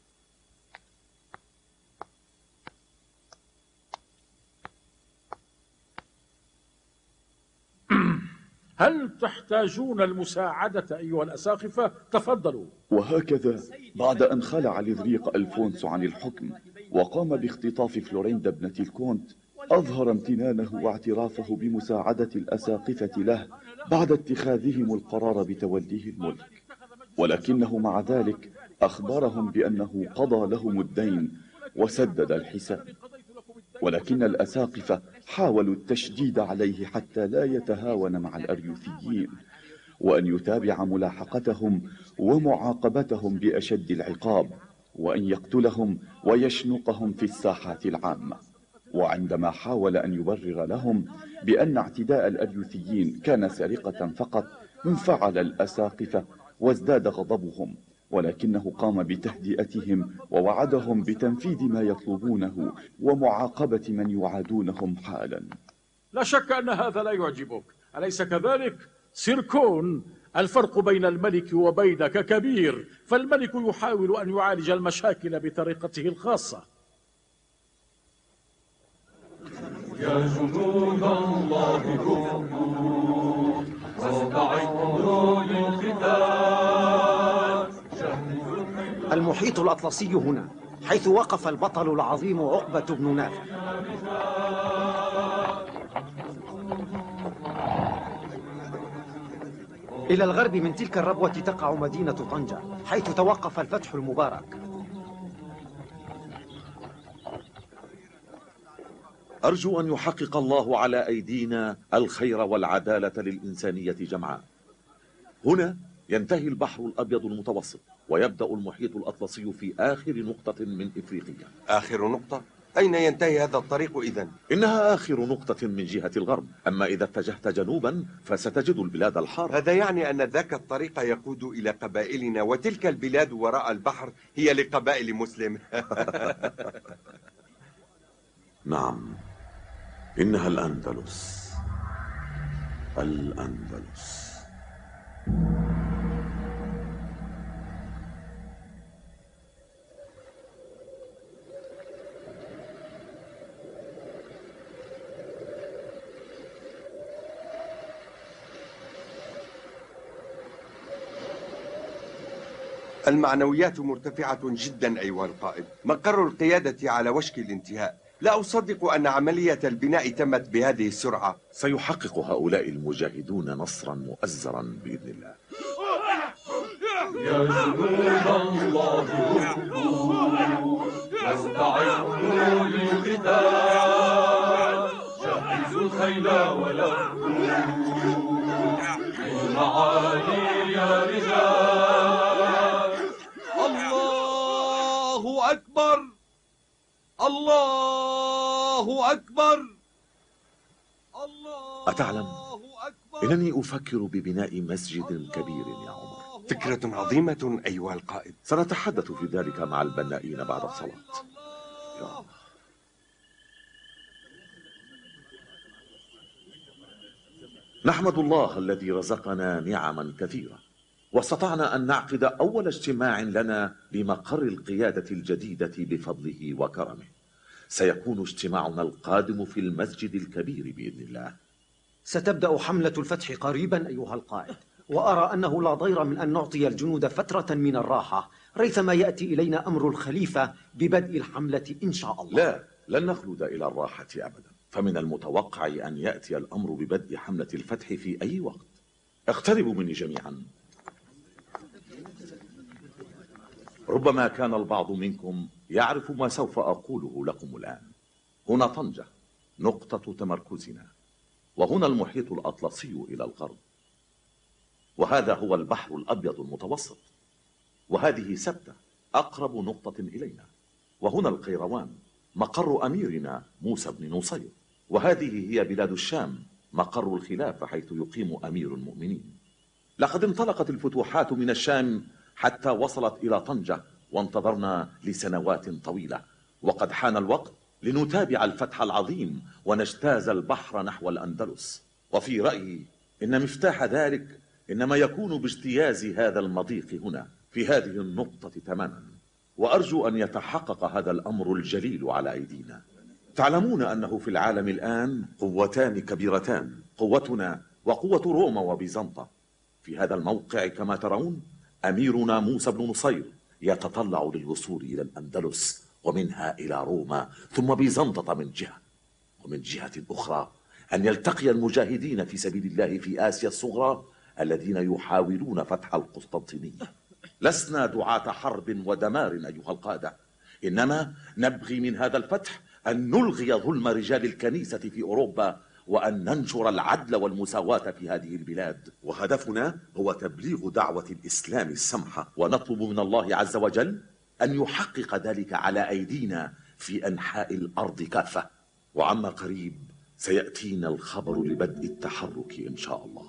S6: هل تحتاجون المساعدة أيها الأساقفة؟ تفضلوا.
S1: وهكذا بعد أن خلع الإفريق ألفونسو عن الحكم وقام باختطاف فلوريندا ابنة الكونت، أظهر امتنانه واعترافه بمساعدة الأساقفة له بعد اتخاذهم القرار بتوليه الملك، ولكنه مع ذلك أخبرهم بأنه قضى لهم الدين وسدد الحساب. ولكن الأساقفة حاولوا التشديد عليه حتى لا يتهاون مع الأريوثيين، وأن يتابع ملاحقتهم ومعاقبتهم بأشد العقاب، وأن يقتلهم ويشنقهم في الساحات العامة. وعندما حاول أن يبرر لهم بأن اعتداء الأريوثيين كان سرقة فقط، انفعل الأساقفة وازداد غضبهم، ولكنه قام بتهدئتهم ووعدهم بتنفيذ ما يطلبونه ومعاقبة من يعادونهم حالا.
S6: لا شك أن هذا لا يعجبك، أليس كذلك؟ سيركون، الفرق بين الملك وبينك كبير، فالملك يحاول أن يعالج المشاكل بطريقته الخاصة.
S7: يا جنود الله كفوا واستعدوا للقتال.
S19: المحيط الأطلسي هنا، حيث وقف البطل العظيم عقبة بن نافع. إلى الغرب من تلك الربوة تقع مدينة طنجة، حيث توقف الفتح المبارك.
S4: أرجو أن يحقق الله على أيدينا الخير والعدالة للإنسانية جمعاء. هنا ينتهي البحر الأبيض المتوسط، ويبدأ المحيط الأطلسي في آخر نقطة من إفريقيا.
S14: آخر نقطة؟ أين ينتهي هذا الطريق إذن؟
S4: إنها آخر نقطة من جهة الغرب، أما إذا اتجهت جنوبا فستجد البلاد الحارة.
S14: هذا يعني أن ذاك الطريق يقود إلى قبائلنا، وتلك البلاد وراء البحر هي لقبائل مسلم.
S4: نعم، إنها الأندلس. الأندلس.
S14: المعنويات مرتفعة جدا أيها القائد. مقر القيادة على وشك الانتهاء. لا أصدق أن عملية البناء تمت بهذه السرعة.
S4: سيحقق هؤلاء المجاهدون نصرا مؤزرا بإذن الله.
S7: يا جنود الله كفوا واستعدوا للقتال. جهزوا الخيل ولفوا بالمعالي يا رجال. الله أكبر، الله أكبر،
S4: أتعلم إنني أفكر ببناء مسجد كبير يا عمر.
S14: فكرة عظيمة أيها القائد.
S4: سنتحدث في ذلك مع البنائين بعد الصلاة. يا الله. نحمد الله الذي رزقنا نعما كثيرة، واستطعنا أن نعقد أول اجتماع لنا لمقر القيادة الجديدة بفضله وكرمه. سيكون اجتماعنا القادم في المسجد الكبير بإذن الله.
S19: ستبدأ حملة الفتح قريبا أيها القائد، وأرى أنه لا ضير من أن نعطي الجنود فترة من الراحة ريثما يأتي إلينا أمر الخليفة ببدء الحملة إن شاء الله.
S4: لا، لن نخلد إلى الراحة أبدا، فمن المتوقع أن يأتي الأمر ببدء حملة الفتح في أي وقت. اقتربوا مني جميعا. ربما كان البعض منكم يعرف ما سوف أقوله لكم الآن. هنا طنجة نقطة تمركزنا، وهنا المحيط الأطلسي إلى الغرب، وهذا هو البحر الأبيض المتوسط، وهذه سبتة أقرب نقطة إلينا، وهنا القيروان مقر أميرنا موسى بن نصير، وهذه هي بلاد الشام مقر الخلافة حيث يقيم أمير المؤمنين. لقد انطلقت الفتوحات من الشام حتى وصلت إلى طنجة، وانتظرنا لسنوات طويلة، وقد حان الوقت لنتابع الفتح العظيم ونجتاز البحر نحو الأندلس. وفي رأيي إن مفتاح ذلك إنما يكون باجتياز هذا المضيق هنا في هذه النقطة تماما، وأرجو أن يتحقق هذا الأمر الجليل على أيدينا. تعلمون أنه في العالم الآن قوتان كبيرتان، قوتنا وقوة روما وبيزنطة. في هذا الموقع كما ترون أميرنا موسى بن نصير يتطلع للوصول إلى الأندلس، ومنها إلى روما، ثم بيزنطة من جهة، ومن جهة أخرى أن يلتقي المجاهدين في سبيل الله في آسيا الصغرى الذين يحاولون فتح القسطنطينية. لسنا دعاة حرب ودمار أيها القادة، إنما نبغي من هذا الفتح أن نلغي ظلم رجال الكنيسة في أوروبا، وأن ننشر العدل والمساواة في هذه البلاد. وهدفنا هو تبليغ دعوة الإسلام السمحة، ونطلب من الله عز وجل أن يحقق ذلك على أيدينا في أنحاء الأرض كافة. وعما قريب سيأتينا الخبر لبدء التحرك إن شاء الله.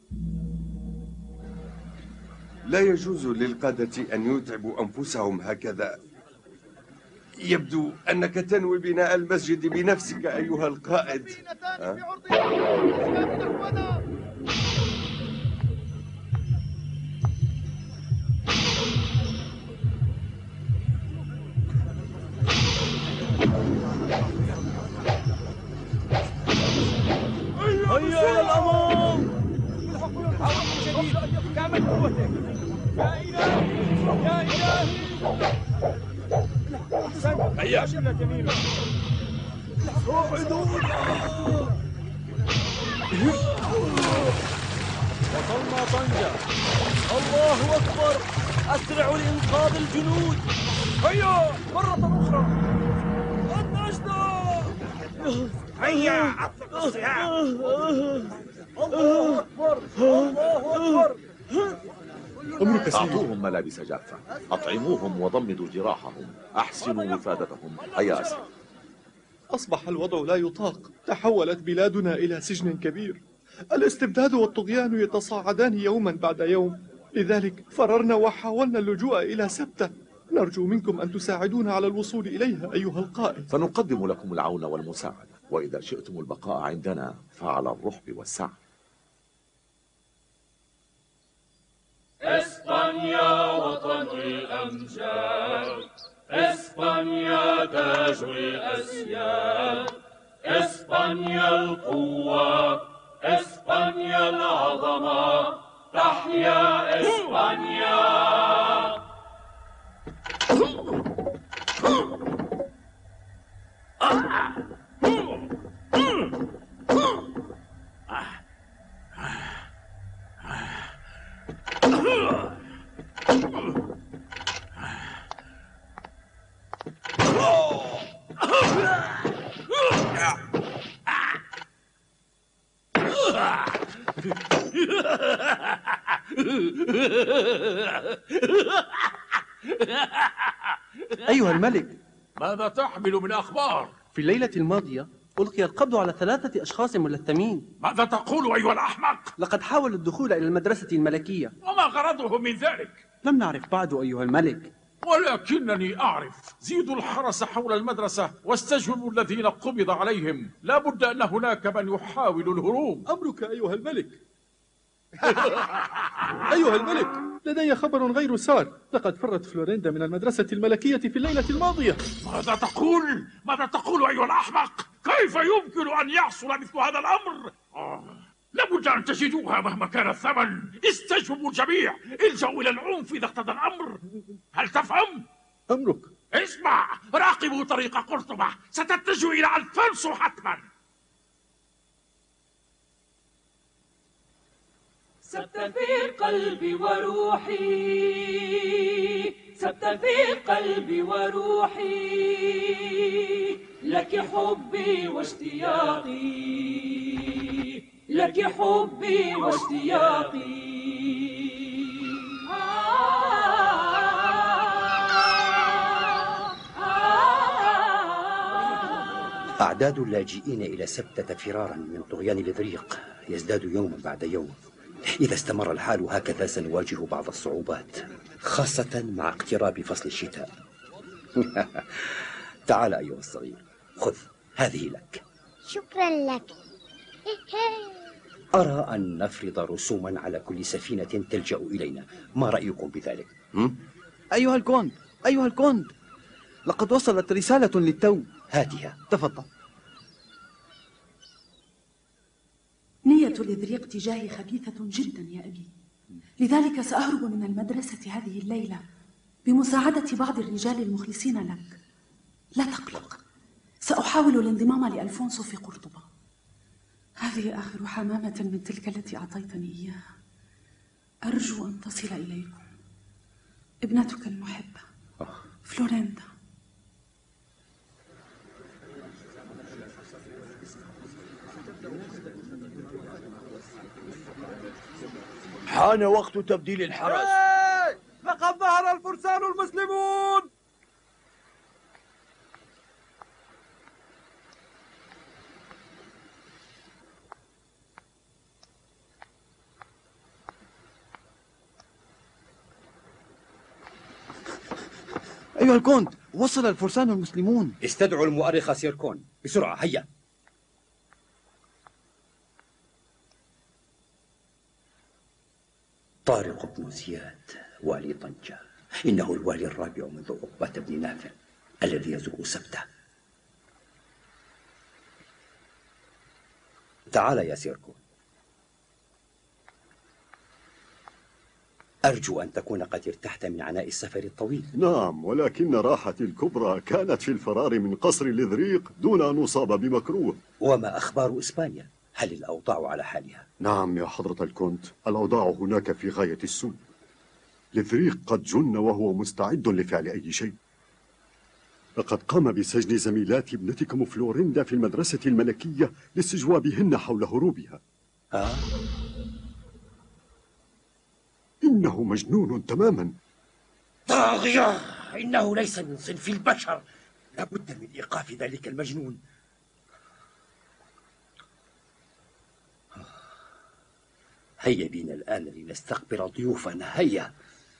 S14: لا يجوز للقادة أن يتعبوا أنفسهم هكذا. يبدو أنك تنوي بناء المسجد بنفسك أيها القائد.
S15: هيا إلى الأمام. حاول شديد كامل قوتك. يا إلهي يا إلهي.
S2: هيا
S15: جميلة. وصلنا طنجة. الله أكبر، أسرعوا لإنقاذ الجنود. هيا مرة أخرى. النجدة. هيا أطلق السهام. الله أكبر الله أكبر.
S4: أمرك سيد. أعطوهم ملابس جافة، أطعموهم وضمدوا جراحهم، أحسنوا وفادتهم. هيا أسرع.
S21: أصبح الوضع لا يطاق، تحولت بلادنا إلى سجن كبير. الاستبداد والطغيان يتصاعدان يوما بعد يوم، لذلك فررنا وحاولنا اللجوء إلى سبتة. نرجو منكم أن تساعدونا على الوصول إليها أيها القائد.
S4: سنقدم لكم العون والمساعدة، وإذا شئتم البقاء عندنا فعلى الرحب والسعة.
S3: إسبانيا وطن الأمجاد، إسبانيا تاج الأسياد، إسبانيا القوة، إسبانيا العظمة، تحيا إسبانيا.
S21: أيها الملك،
S2: ماذا تحمل من أخبار؟
S21: في الليلة الماضية
S10: ألقي القبض على ثلاثة أشخاص ملثمين.
S12: ماذا تقول أيها الأحمق؟
S10: لقد حاولوا الدخول إلى المدرسة الملكية.
S12: وما غرضهم من ذلك؟
S10: لم نعرف بعد أيها الملك.
S12: ولكنني أعرف. زيدوا الحرس حول المدرسة واستجوبوا الذين قبض عليهم. لا بد أن هناك من يحاول الهروب.
S21: أمرك أيها الملك. أيها الملك، لدي خبر غير سار. لقد فرت فلوريندا من المدرسة الملكية في الليلة الماضية.
S12: ماذا تقول؟ ماذا تقول أيها الأحمق؟ كيف يمكن أن يحصل مثل هذا الأمر؟ آه. لابد أن تجدوها مهما كان الثمن. استجوبوا الجميع. الجأوا إلى العنف إذا اقتضى الأمر. هل تفهم؟
S21: أمرك.
S12: اسمع، راقبوا طريق قرطبة. ستتجه إلى ألفونسو حتما.
S15: سبت في قلبي وروحي، سبت في قلبي وروحي، لك حبي واشتياقي، لك حبي واشتياقي.
S20: أعداد اللاجئين إلى سبتة فرارا من طغيان الإبريق يزداد يوما بعد يوم. إذا استمر الحال هكذا سنواجه بعض الصعوبات، خاصة مع اقتراب فصل الشتاء. تعال أيها الصغير، خذ هذه لك.
S18: شكرا لك.
S20: أرى أن نفرض رسوما على كل سفينة تلجأ إلينا. ما رأيكم بذلك؟ م?
S22: أيها الكوند، أيها الكوند، لقد وصلت رسالة للتو.
S20: هاتها.
S22: تفضل.
S13: نية الإذريق تجاهي خبيثة جدا يا أبي، لذلك سأهرب من المدرسة هذه الليلة بمساعدة بعض الرجال المخلصين لك. لا تقلق، سأحاول الانضمام لألفونسو في قرطبة. هذه آخر حمامة من تلك التي أعطيتني إياها. أرجو أن تصل إليكم. ابنتك المحبة فلوريندا.
S23: حان وقت تبديل الحرس.
S21: لقد ظهر الفرسان المسلمون.
S22: أيها الكونت، وصل الفرسان المسلمون.
S20: استدعوا المؤرخ سيركون بسرعة، هيا. طارق بن زياد والي طنجة، إنه الوالي الرابع منذ عقبة بن نافع الذي يزور سبتة. تعال يا سيركون. أرجو أن تكون قد ارتحت من عناء السفر الطويل.
S17: نعم، ولكن راحتي الكبرى كانت في الفرار من قصر الإذريق دون أن أصاب بمكروه.
S20: وما أخبار إسبانيا؟ هل الأوضاع على حالها؟
S17: نعم يا حضرة الكونت، الأوضاع هناك في غاية السوء. الإذريق قد جن وهو مستعد لفعل أي شيء. لقد قام بسجن زميلات ابنتكم فلوريندا في المدرسة الملكية لاستجوابهن حول هروبها.
S20: آه؟
S17: إنه مجنون تماما.
S20: طاغية، إنه ليس من صنف البشر. لابد من إيقاف ذلك المجنون. هيا بنا الآن لنستقبل ضيوفنا. هيا.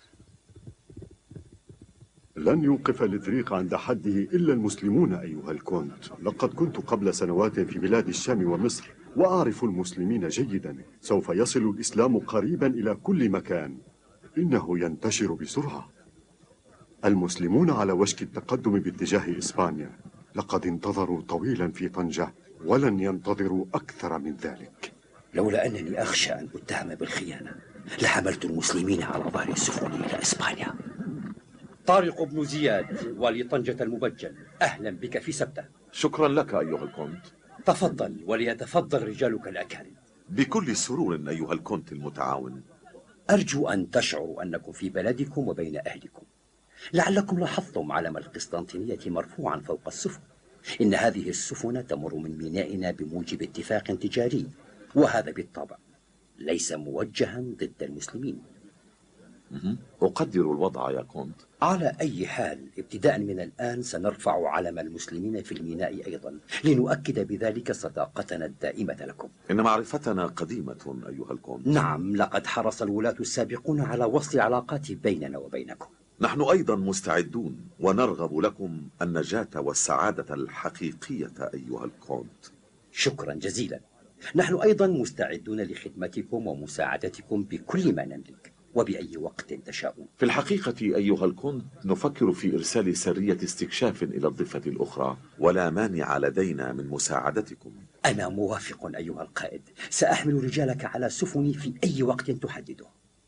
S17: لن يوقف الإذريق عند حده إلا المسلمون أيها الكونت. لقد كنت قبل سنوات في بلاد الشام ومصر وأعرف المسلمين جيدا. سوف يصل الإسلام قريبا إلى كل مكان. إنه ينتشر بسرعة. المسلمون على وشك التقدم باتجاه إسبانيا. لقد انتظروا طويلا في طنجة ولن ينتظروا أكثر من ذلك.
S20: لولا أنني أخشى أن أتهم بالخيانة لحملت المسلمين على ظهر السفن إلى إسبانيا. طارق بن زياد والي طنجة المبجل، أهلا بك في سبتة.
S4: شكرا لك أيها الكونت.
S20: تفضل، وليتفضل رجالك الأكارم.
S4: بكل سرور أيها الكونت المتعاون.
S20: أرجو أن تشعروا أنكم في بلدكم وبين أهلكم. لعلكم لاحظتم علم القسطنطينية مرفوعا فوق السفن. إن هذه السفن تمر من مينائنا بموجب اتفاق تجاري، وهذا بالطبع ليس موجها ضد المسلمين.
S4: أقدر الوضع يا كونت.
S20: على أي حال ابتداء من الآن سنرفع علم المسلمين في الميناء أيضا لنؤكد بذلك صداقتنا الدائمة لكم.
S4: إن معرفتنا قديمة أيها الكونت.
S20: نعم، لقد حرص الولاة السابقون على وصل العلاقات بيننا وبينكم.
S4: نحن أيضا مستعدون ونرغب لكم النجاة والسعادة الحقيقية أيها الكونت.
S20: شكرا جزيلا. نحن أيضا مستعدون لخدمتكم ومساعدتكم بكل ما نملك وبأي وقت تشاءون.
S4: في الحقيقة أيها الكونت نفكر في إرسال سرية استكشاف إلى الضفة الأخرى، ولا مانع لدينا من مساعدتكم.
S20: أنا موافق أيها القائد، سأحمل رجالك على سفني في أي وقت تحدده.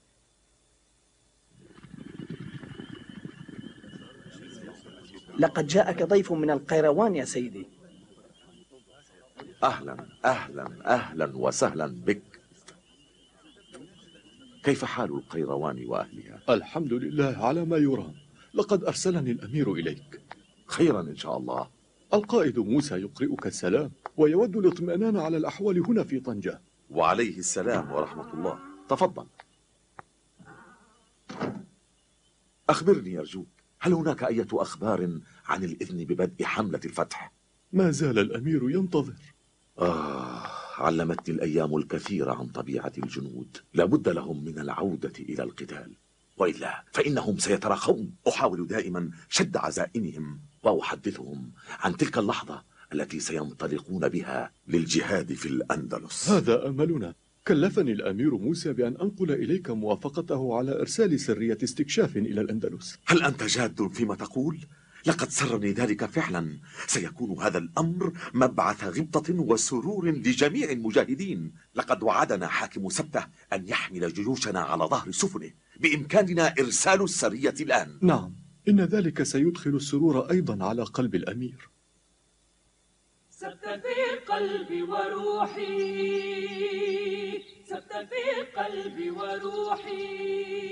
S5: لقد جاءك ضيف من القيروان يا سيدي.
S4: أهلا أهلا أهلا وسهلا بك. كيف حال القيروان وأهلها؟
S21: الحمد لله على ما يرام. لقد أرسلني الأمير إليك.
S4: خيرا إن شاء الله.
S21: القائد موسى يقرئك السلام ويود الاطمئنان على الأحوال هنا في طنجة.
S4: وعليه السلام ورحمة الله. تفضل. أخبرني أرجوك، هل هناك أي أخبار عن الإذن ببدء حملة الفتح؟
S21: ما زال الأمير ينتظر.
S4: آه، علمتني الأيام الكثير عن طبيعة الجنود. لابد لهم من العودة إلى القتال، وإلا فإنهم سيتراخون. أحاول دائما شد عزائمهم وأحدثهم عن تلك اللحظة التي سينطلقون بها للجهاد في الأندلس.
S21: هذا أملنا. كلفني الأمير موسى بأن أنقل إليك موافقته على إرسال سرية استكشاف إلى الأندلس.
S4: هل أنت جاد فيما تقول؟ لقد سرني ذلك فعلا. سيكون هذا الأمر مبعث غبطة وسرور لجميع المجاهدين. لقد وعدنا حاكم سبتة أن يحمل جيوشنا على ظهر سفنه. بإمكاننا إرسال السرية الآن.
S21: نعم، إن ذلك سيدخل السرور أيضا على قلب الأمير.
S15: سبت في قلبي وروحي، سبت في قلبي وروحي،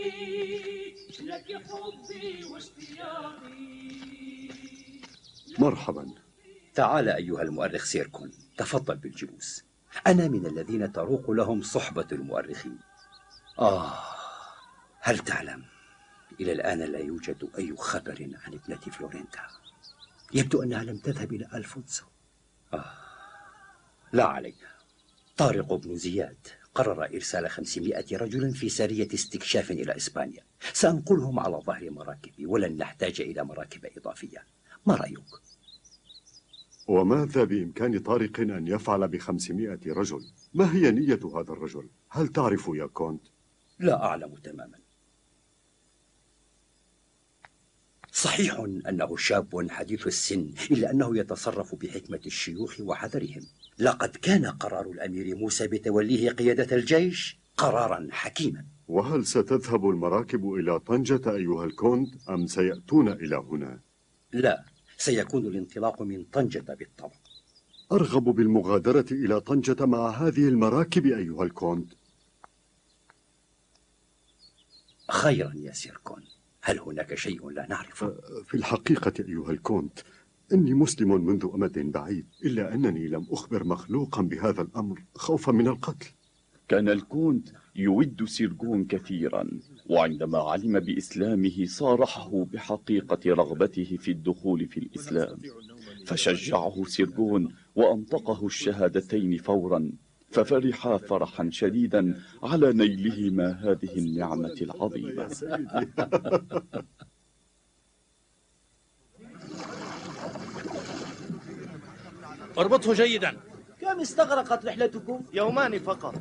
S15: لك حبي واشتياقي.
S17: مرحبا.
S20: تعال أيها المؤرخ سيركون، تفضل بالجلوس. أنا من الذين تروق لهم صحبة المؤرخين. آه، هل تعلم إلى الآن لا يوجد أي خبر عن ابنة فلوريندا؟ يبدو أنها لم تذهب إلى ألفونسو. آه، لا علينا. طارق بن زياد قرر إرسال خمسمائة رجل في سرية استكشاف إلى إسبانيا. سأنقلهم على ظهر مراكبي ولن نحتاج إلى مراكب إضافية. ما رأيك؟
S17: وماذا بإمكان طارق أن يفعل بخمسمائة رجل؟ ما هي نية هذا الرجل؟ هل تعرف يا كونت؟
S20: لا أعلم تماما. صحيح أنه شاب حديث السن، إلا أنه يتصرف بحكمة الشيوخ وحذرهم. لقد كان قرار الأمير موسى بتوليه قيادة الجيش قرارا حكيما.
S17: وهل ستذهب المراكب إلى طنجة أيها الكونت أم سيأتون إلى هنا؟
S20: لا، سيكون الانطلاق من طنجة بالطبع.
S17: أرغب بالمغادرة إلى طنجة مع هذه المراكب أيها الكونت.
S20: خيرا يا سيركون. هل هناك شيء لا نعرفه؟
S17: في الحقيقة أيها الكونت، إني مسلم منذ أمد بعيد، إلا أنني لم أخبر مخلوقا بهذا الأمر خوفا من القتل.
S1: كان الكونت يود سيرجون كثيرا، وعندما علم بإسلامه صارحه بحقيقة رغبته في الدخول في الإسلام، فشجعه سيرجون وأنطقه الشهادتين فورا، ففرحا فرحا شديدا على نيلهما هذه النعمة العظيمة.
S11: اربطه جيدا.
S5: كم استغرقت رحلتكم؟
S11: يومان فقط.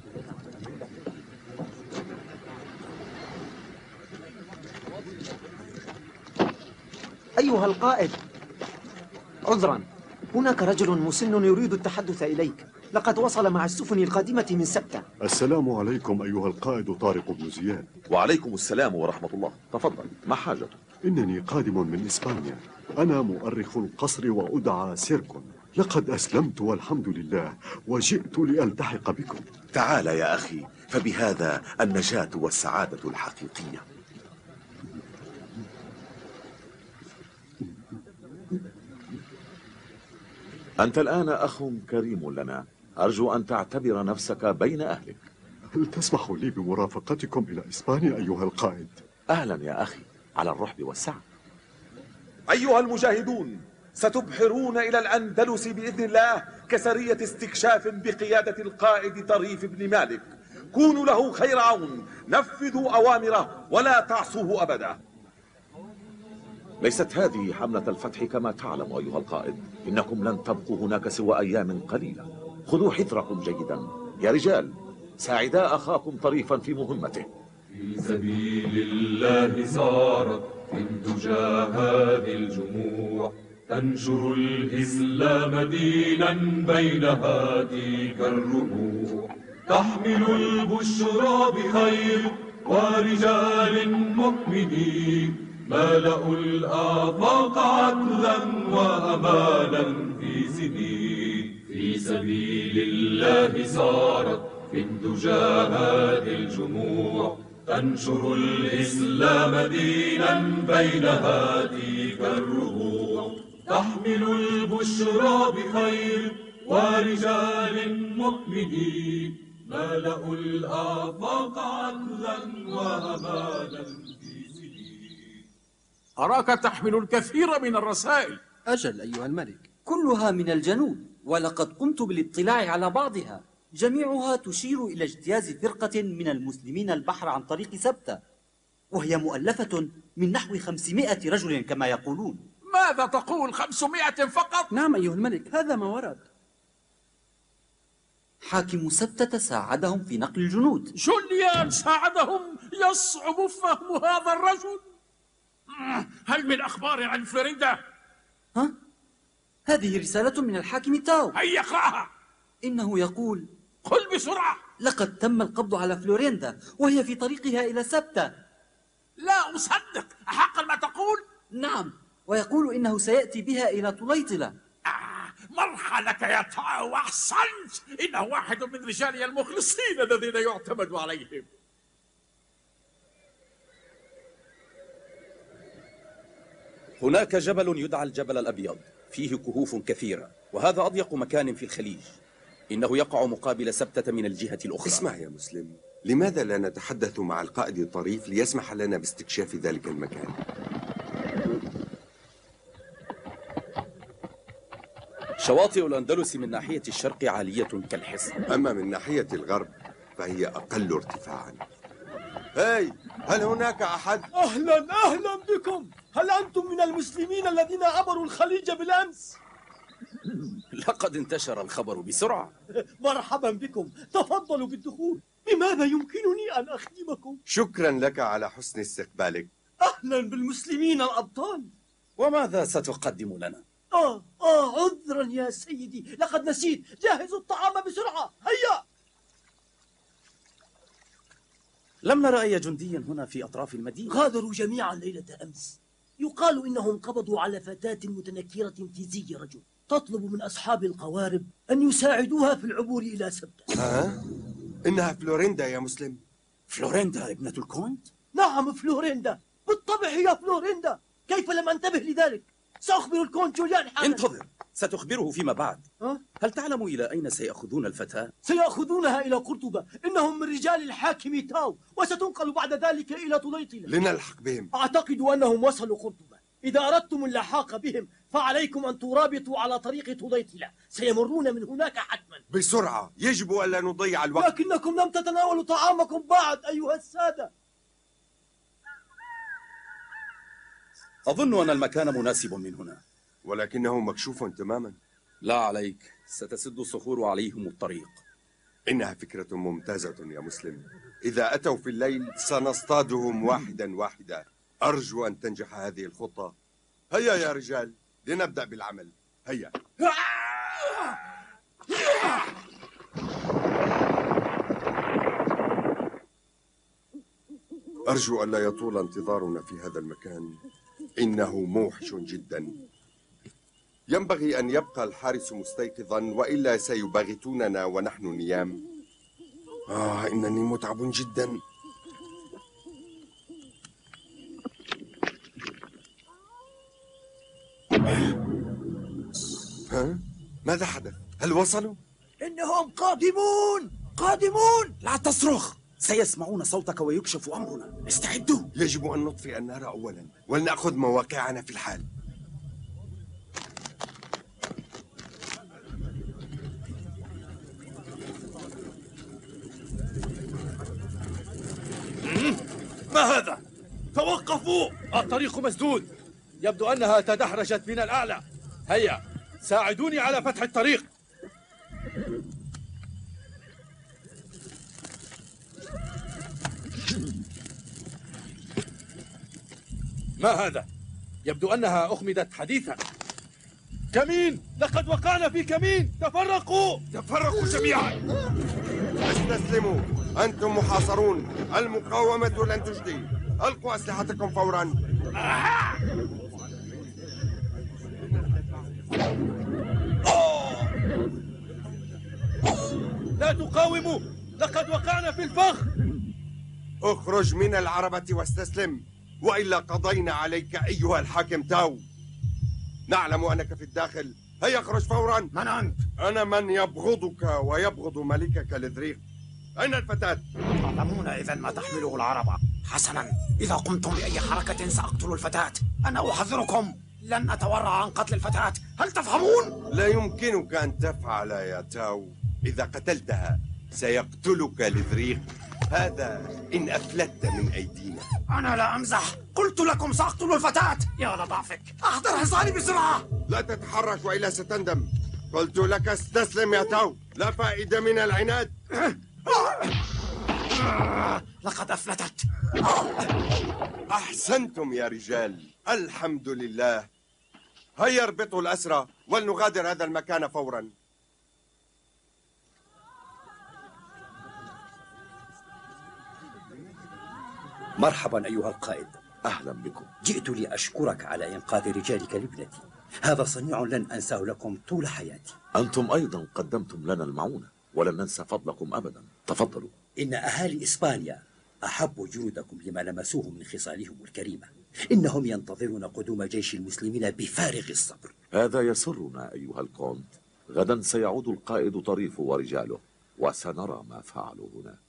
S5: أيها القائد، عذرا، هناك رجل مسن يريد التحدث إليك. لقد وصل مع السفن القادمة من سبتة.
S17: السلام عليكم أيها القائد طارق بن زياد.
S4: وعليكم السلام ورحمة الله. تفضل، ما حاجتك؟
S17: إنني قادم من إسبانيا. أنا مؤرخ القصر وأدعى سيركون. لقد أسلمت والحمد لله، وجئت لألتحق بكم.
S4: تعال يا أخي، فبهذا النجاة والسعادة الحقيقية. أنت الآن أخ كريم لنا، أرجو أن تعتبر نفسك بين أهلك.
S17: هل تسمح لي بمرافقتكم إلى إسبانيا أيها القائد؟
S4: أهلا يا أخي، على الرحب والسعة.
S8: أيها المجاهدون، ستبحرون إلى الأندلس بإذن الله كسرية استكشاف بقيادة القائد طريف بن مالك. كونوا له خير عون، نفذوا أوامره ولا تعصوه أبدا.
S4: ليست هذه حملة الفتح كما تعلم أيها القائد، إنكم لن تبقوا هناك سوى أيام قليلة. خذوا حذركم جيدا يا رجال، ساعدا أخاكم طريفا في مهمته.
S3: في سبيل الله سارت من دجى هذه الجموع، تنشر الإسلام دينا بين هاتيك الربوع، تحمل البشرى بخير ورجال مؤمنين، ملأوا الآفاق عدلا وأمانا في سنين. في سبيل الله سارت في الدجى هذه الجموع، تنشر الإسلام دينا بين هاتيك الربوع، تحمل البشرى بخير ورجال مؤمنين، ملأوا الآفاق عدلا وأمانا في سنين.
S11: أراك تحمل الكثير من الرسائل.
S10: أجل أيها الملك.
S9: كلها من الجنود، ولقد قمت بالاطلاع على بعضها. جميعها تشير إلى اجتياز فرقة من المسلمين البحر عن طريق سبتة، وهي مؤلفة من نحو خمسمائة رجل كما يقولون.
S11: ماذا تقول؟ خمسمائة فقط؟
S10: نعم أيها الملك، هذا ما ورد.
S9: حاكم سبتة ساعدهم في نقل الجنود.
S11: جوليان ساعدهم؟ يصعب فهم هذا الرجل. هل من أخبار عن فلوريندا؟
S9: ها؟ هذه رسالة من الحاكم تاو.
S11: هيا اقرأها.
S9: إنه يقول:
S11: قل بسرعة.
S9: لقد تم القبض على فلوريندا وهي في طريقها إلى سبتة.
S11: لا أصدق، أحقا ما تقول؟
S9: نعم، ويقول إنه سيأتي بها إلى طليطلة.
S11: آه، مرحى لك يا تاو، أحسنت. إنه واحد من رجالي المخلصين الذين يعتمد عليهم.
S18: هناك جبل يدعى الجبل الأبيض، فيه كهوف كثيرة، وهذا أضيق مكان في الخليج. إنه يقع مقابل سبتة من الجهة الأخرى.
S14: اسمع يا مسلم، لماذا لا نتحدث مع القائد الطريف ليسمح لنا باستكشاف ذلك المكان؟
S18: شواطئ الأندلس من ناحية الشرق عالية كالحصن،
S14: أما من ناحية الغرب فهي أقل ارتفاعا. هاي، هل هناك أحد؟
S23: أهلا أهلا بكم. هل أنتم من المسلمين الذين عبروا الخليج بالأمس؟
S18: لقد انتشر الخبر بسرعة.
S23: مرحبا بكم، تفضلوا بالدخول. بماذا يمكنني أن أخدمكم؟
S14: شكرا لك على حسن استقبالك.
S23: أهلا بالمسلمين الأبطال.
S18: وماذا ستقدم لنا؟
S23: آه آه عذرا يا سيدي، لقد نسيت. جهزوا الطعام بسرعة، هيا.
S18: لم نرى أي جندي هنا في أطراف المدينة.
S23: غادروا جميعا ليلة أمس. يقال إنهم قبضوا على فتاة متنكرة في زي رجل، تطلب من أصحاب القوارب أن يساعدوها في العبور إلى سبتة.
S14: ها؟ إنها فلوريندا يا مسلم.
S18: فلوريندا ابنة الكونت؟
S23: نعم فلوريندا، بالطبع هي فلوريندا. كيف لم أنتبه لذلك؟ سأخبر الكونت جوليان حالا.
S18: انتظر، ستخبره فيما بعد.
S23: أه؟
S18: هل تعلم إلى أين سيأخذون الفتاة؟
S23: سيأخذونها إلى قرطبة. إنهم من رجال الحاكم تاو، وستنقل بعد ذلك إلى طليطلة.
S14: لنلحق بهم.
S23: أعتقد أنهم وصلوا قرطبة. إذا أردتم اللحاق بهم فعليكم أن ترابطوا على طريق طليطلة، سيمرون من هناك حتما.
S14: بسرعة، يجب ألا نضيع الوقت.
S23: لكنكم لم تتناولوا طعامكم بعد أيها السادة.
S18: أظن أن المكان مناسب من هنا،
S14: ولكنه مكشوف تماما.
S18: لا عليك، ستسد الصخور عليهم الطريق.
S14: إنها فكرة ممتازة يا مسلم. إذا أتوا في الليل سنصطادهم واحدا واحدا. أرجو أن تنجح هذه الخطة. هيا يا رجال، لنبدأ بالعمل. هيا. أرجو ألا يطول انتظارنا في هذا المكان، إنه موحش جدا. ينبغي أن يبقى الحارس مستيقظا، وإلا سيباغتوننا ونحن نيام. آه إنني متعب جدا. ها؟ ماذا حدث؟ هل وصلوا؟
S23: إنهم قادمون.
S18: قادمون. لا تصرخ، سيسمعون صوتك ويكشف أمرنا. استعدوا.
S14: يجب أن نطفئ النار أولا ولنأخذ مواقعنا في الحال.
S6: ما هذا؟ توقفوا! الطريق مسدود، يبدو أنها تدحرجت من الأعلى. هيا ساعدوني على فتح الطريق. ما هذا؟ يبدو أنها أخمدت حديثا. كمين! لقد وقعنا في كمين! تفرقوا! تفرقوا جميعا!
S14: استسلموا، أنتم محاصرون، المقاومة لن تجدي. ألقوا أسلحتكم فورا.
S6: لا تقاوموا، لقد وقعنا في الفخ.
S14: اخرج من العربة واستسلم، وإلا قضينا عليك أيها الحاكم تاو. نعلم أنك في الداخل، هيا اخرج فورا.
S19: من أنت؟
S14: أنا من يبغضك ويبغض ملكك لذريق. أين الفتاة؟
S19: تعلمون إذا ما تحمله العربة. حسنا، إذا قمتم بأي حركة سأقتل الفتاة. أنا أحذركم، لن أتورع عن قتل الفتاة. هل تفهمون؟
S14: لا يمكنك أن تفعل يا تاو. إذا قتلتها سيقتلك لذريق. هذا إن أفلتت من أيدينا.
S19: أنا لا أمزح، قلت لكم سأقتل الفتاة. يا لطافك، أحضر حصاني بسرعة.
S14: لا تتحرك وإلا ستندم. قلت لك استسلم يا تاو، لا فائدة من العناد.
S19: لقد أفلتت.
S14: أحسنتم يا رجال، الحمد لله. هيا اربطوا الأسرى ولنغادر هذا المكان فورا.
S20: مرحبا أيها القائد.
S4: أهلا بكم.
S20: جئت لأشكرك على إنقاذ رجالك لابنتي. هذا صنيع لن أنساه لكم طول حياتي.
S4: أنتم أيضا قدمتم لنا المعونة ولن ننسى فضلكم أبدا. تفضلوا.
S20: إن أهالي إسبانيا أحبوا جنودكم لما لمسوه من خصالهم الكريمة. إنهم ينتظرون قدوم جيش المسلمين بفارغ الصبر.
S4: هذا يسرنا أيها الكونت. غدا سيعود القائد طريف ورجاله وسنرى ما فعلوا هناك.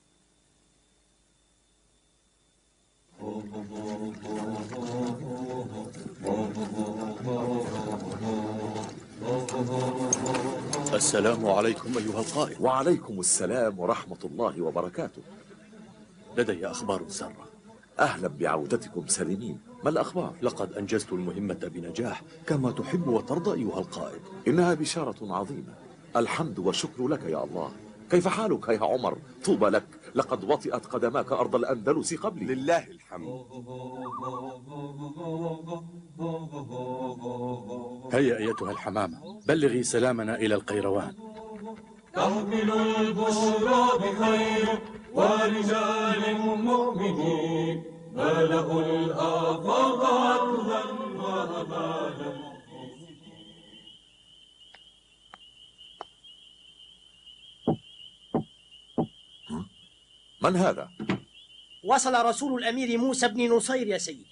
S6: السلام عليكم أيها القائد.
S4: وعليكم السلام ورحمة الله وبركاته.
S6: لدي أخبار سارة.
S4: أهلا بعودتكم سالمين. ما الأخبار؟
S6: لقد أنجزت المهمة بنجاح كما تحب وترضى أيها القائد.
S4: إنها بشارة عظيمة. الحمد والشكر لك يا الله. كيف حالك يا عمر؟ طوبى لك، لقد وطئت قدماك أرض الأندلس قبلي.
S14: لله الحمد.
S6: هيا أيتها الحمامة، بلغي سلامنا إلى القيروان.
S3: تحمل البشرى بخير ورجال مؤمنين ملأوا الآفاق عدلا وأمانا.
S4: من هذا؟
S23: وصل رسول الأمير موسى بن نصير يا سيدي.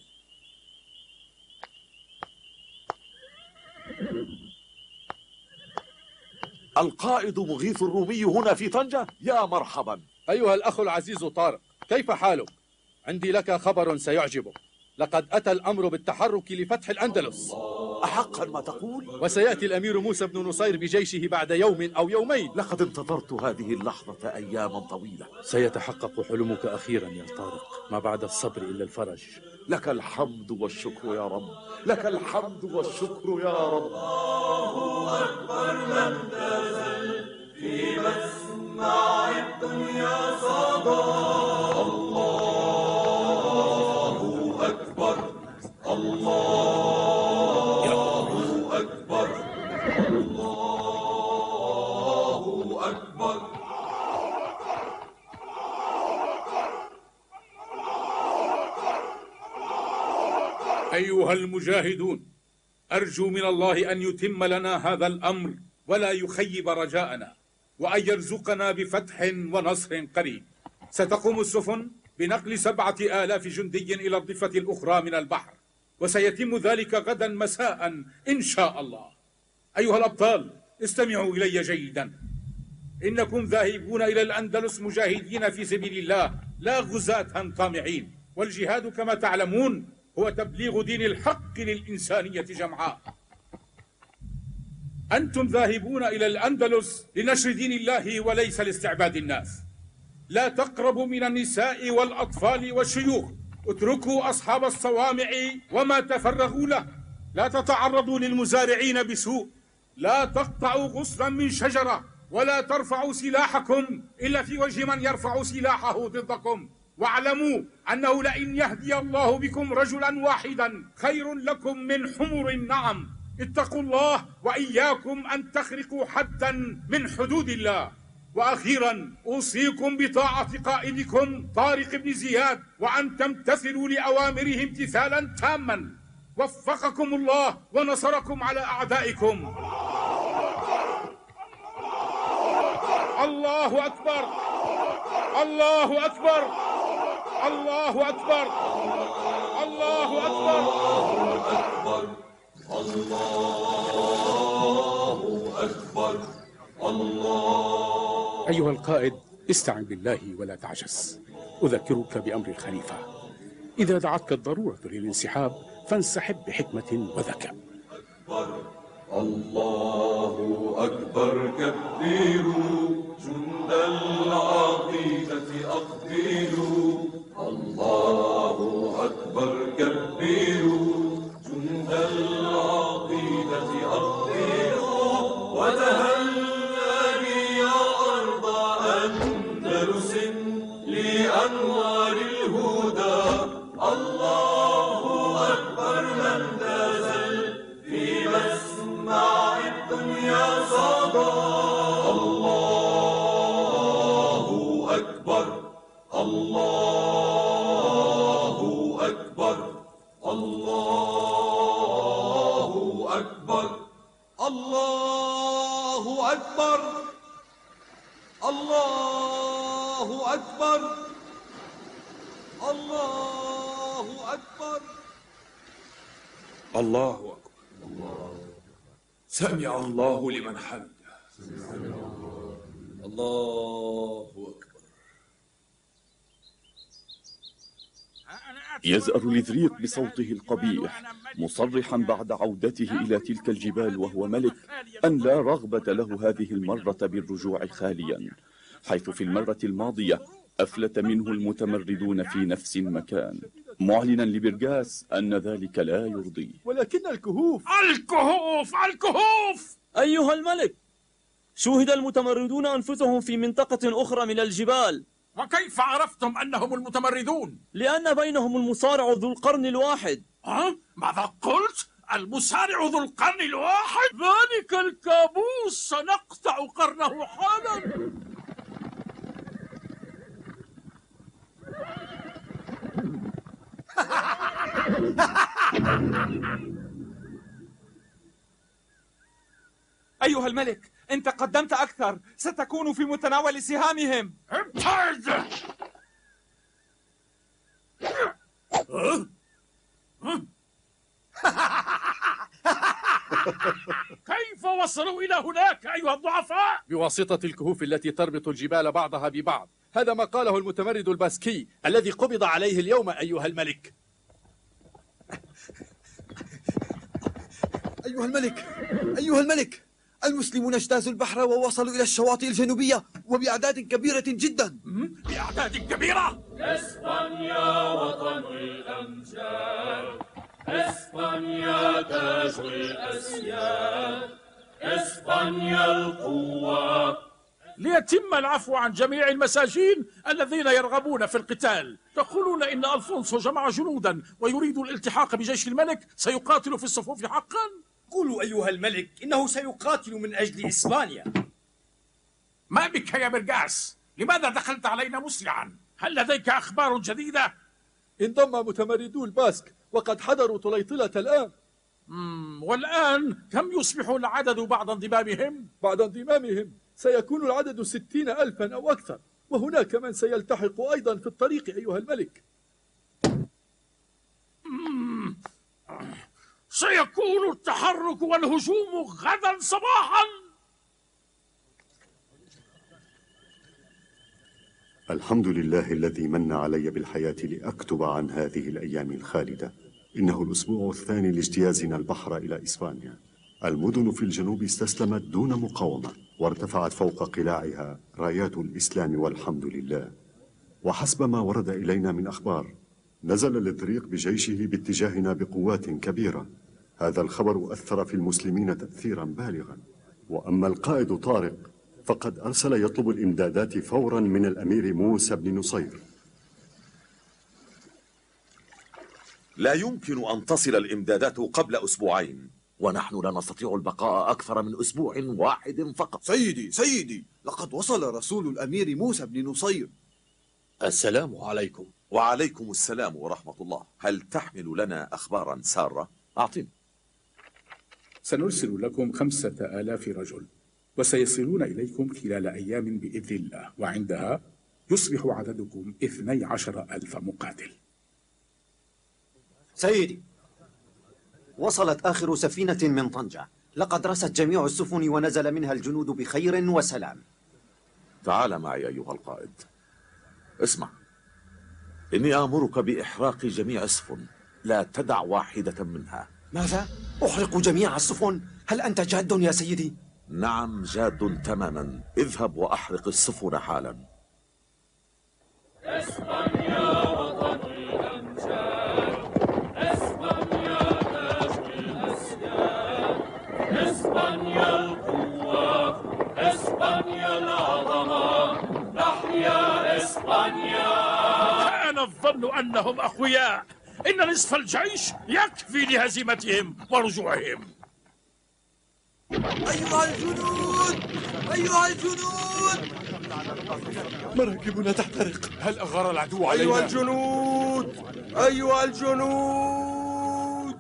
S4: القائد مغيث الرومي هنا في طنجة؟ يا مرحبا.
S6: أيها الأخ العزيز طارق، كيف حالك؟ عندي لك خبر سيعجبك. لقد أتى الأمر بالتحرك لفتح الأندلس.
S4: أحقا ما تقول؟
S6: وسيأتي الأمير موسى بن نصير بجيشه بعد يوم أو يومين.
S4: لقد انتظرت هذه اللحظة أياما طويلة.
S6: سيتحقق حلمك أخيرا يا طارق، ما بعد الصبر إلا الفرج.
S4: لك الحمد والشكر يا رب، لك الحمد والشكر يا رب.
S3: الله أكبر لم تزل في مسمع الدنيا صدى. الله أكبر، الله أكبر، الله أكبر.
S11: أيها المجاهدون، أرجو من الله أن يتم لنا هذا الأمر ولا يخيب رجاءنا، وأن يرزقنا بفتح ونصر قريب. ستقوم السفن بنقل سبعة آلاف جندي إلى الضفة الأخرى من البحر، وسيتم ذلك غدا مساء إن شاء الله. أيها الأبطال، استمعوا إلي جيدا. إنكم ذاهبون إلى الأندلس مجاهدين في سبيل الله لا غزاة طامعين، والجهاد كما تعلمون هو تبليغ دين الحق للإنسانية جمعاء. أنتم ذاهبون إلى الأندلس لنشر دين الله وليس لاستعباد الناس. لا تقربوا من النساء والأطفال والشيوخ، اتركوا أصحاب الصوامع وما تفرغوا له، لا تتعرضوا للمزارعين بسوء، لا تقطعوا غصنا من شجرة، ولا ترفعوا سلاحكم إلا في وجه من يرفع سلاحه ضدكم، واعلموا أنه لئن يهدي الله بكم رجلا واحدا خير لكم من حمر النعم. اتقوا الله وإياكم أن تخرقوا حدا من حدود الله. وأخيرا أوصيكم بطاعة قائدكم طارق بن زياد، وأن تمتثلوا لأوامره امتثالا تاما. وفقكم الله ونصركم على أعدائكم. الله أكبر، الله أكبر، الله أكبر، الله أكبر،
S3: الله أكبر، الله.
S11: أيها القائد، استعن بالله ولا تعجز. أذكرك بأمر الخليفة، إذا دعتك الضرورة للانسحاب فانسحب بحكمة وذكاء.
S3: الله أكبر كبيروا، جند العقيدة أقبلوا. الله أكبر كبيروا، جند العقيدة أقبلوا. وتهللي يا أرض أندلس لأنوار الهدى. الله أكبر من نزل في مسمع الدنيا صدى. الله أكبر، الله أكبر، الله أكبر، الله أكبر، الله أكبر، الله أكبر،
S12: الله أكبر. سمع الله لمن حمده.
S18: الله أكبر.
S1: يزأر الإذريق بصوته القبيح مصرحا بعد عودته إلى تلك الجبال وهو ملك أن لا رغبة له هذه المرة بالرجوع خاليا، حيث في المرة الماضية أفلت منه المتمردون في نفس المكان، معلنا لبرغاس أن ذلك لا يرضيه.
S21: ولكن الكهوف
S11: الكهوف الكهوف
S2: أيها الملك، شوهد المتمردون أنفسهم في منطقة أخرى من الجبال.
S11: وكيف عرفتم أنهم المتمردون؟
S2: لأن بينهم المصارع ذو القرن الواحد.
S11: ها؟ ماذا قلت؟ المصارع ذو القرن الواحد؟ ذلك الكابوس سنقطع قرنه حالا.
S2: أيها الملك، إن تقدمت أكثر ستكون في متناول سهامهم.
S11: ابتعد! كيف وصلوا إلى هناك أيها الضعفاء؟
S6: بواسطة الكهوف التي تربط الجبال بعضها ببعض. هذا ما قاله المتمرد الباسكي الذي قبض عليه اليوم أيها الملك.
S7: أيها الملك، أيها الملك، المسلمون اجتازوا البحر ووصلوا إلى الشواطئ الجنوبية وبأعداد كبيرة جدا.
S11: بأعداد كبيرة؟
S3: إسبانيا وطن الأمجاد، إسبانيا تاج الأسياد، إسبانيا القوة.
S11: ليتم العفو عن جميع المساجين الذين يرغبون في القتال. تقولون إن ألفونسو جمع جنودا ويريد الالتحاق بجيش الملك، سيقاتل في الصفوف حقا؟
S9: قولوا أيها الملك إنه سيقاتل من أجل إسبانيا.
S11: ما بك يا برغاس؟ لماذا دخلت علينا مسرعا؟ هل لديك أخبار جديدة؟
S21: انضم متمردو الباسك وقد حضروا طليطلة الآن.
S11: مم. والآن كم يصبح العدد بعد انضمامهم؟
S21: بعد انضمامهم سيكون العدد ستين ألفا أو أكثر، وهناك من سيلتحق أيضا في الطريق أيها الملك.
S11: مم. سيكون التحرك والهجوم غدا صباحا.
S17: الحمد لله الذي من علي بالحياة لأكتب عن هذه الأيام الخالدة. إنه الأسبوع الثاني لاجتيازنا البحر إلى إسبانيا. المدن في الجنوب استسلمت دون مقاومة، وارتفعت فوق قلاعها رايات الإسلام والحمد لله. وحسب ما ورد إلينا من أخبار، نزل الإذريق بجيشه باتجاهنا بقوات كبيرة. هذا الخبر أثر في المسلمين تأثيرا بالغا. وأما القائد طارق فقد أرسل يطلب الإمدادات فورا من الأمير موسى بن نصير.
S4: لا يمكن أن تصل الإمدادات قبل أسبوعين، ونحن لا نستطيع البقاء أكثر من أسبوع واحد فقط.
S7: سيدي سيدي، لقد وصل رسول الأمير موسى بن نصير.
S18: السلام عليكم.
S4: وعليكم السلام ورحمة الله. هل تحمل لنا أخبارا سارة؟ أعطني.
S11: سنرسل لكم خمسة آلاف رجل، وسيصلون إليكم خلال أيام بإذن الله، وعندها يصبح عددكم اثني عشر ألف مقاتل.
S5: سيدي، وصلت آخر سفينة من طنجة. لقد رست جميع السفن ونزل منها الجنود بخير وسلام.
S4: تعال معي أيها القائد. اسمع، إني آمرك بإحراق جميع السفن، لا تدع واحدة منها.
S5: ماذا؟ أحرق جميع السفن؟ هل أنت جاد يا سيدي؟
S4: نعم جاد تماما. اذهب وأحرق السفن حالا.
S3: إسبانيا وطن الأمجاد، إسبانيا تاج الأسياد، إسبانيا القوة، إسبانيا العظمة، نحيا إسبانيا.
S6: كان الظن أنهم أقوياء، إن نصف الجيش يكفي لهزيمتهم ورجوعهم.
S7: أيها الجنود، أيها الجنود، مراكبنا تحترق.
S6: هل أغار العدو علينا؟
S7: أيها الجنود، أيها الجنود.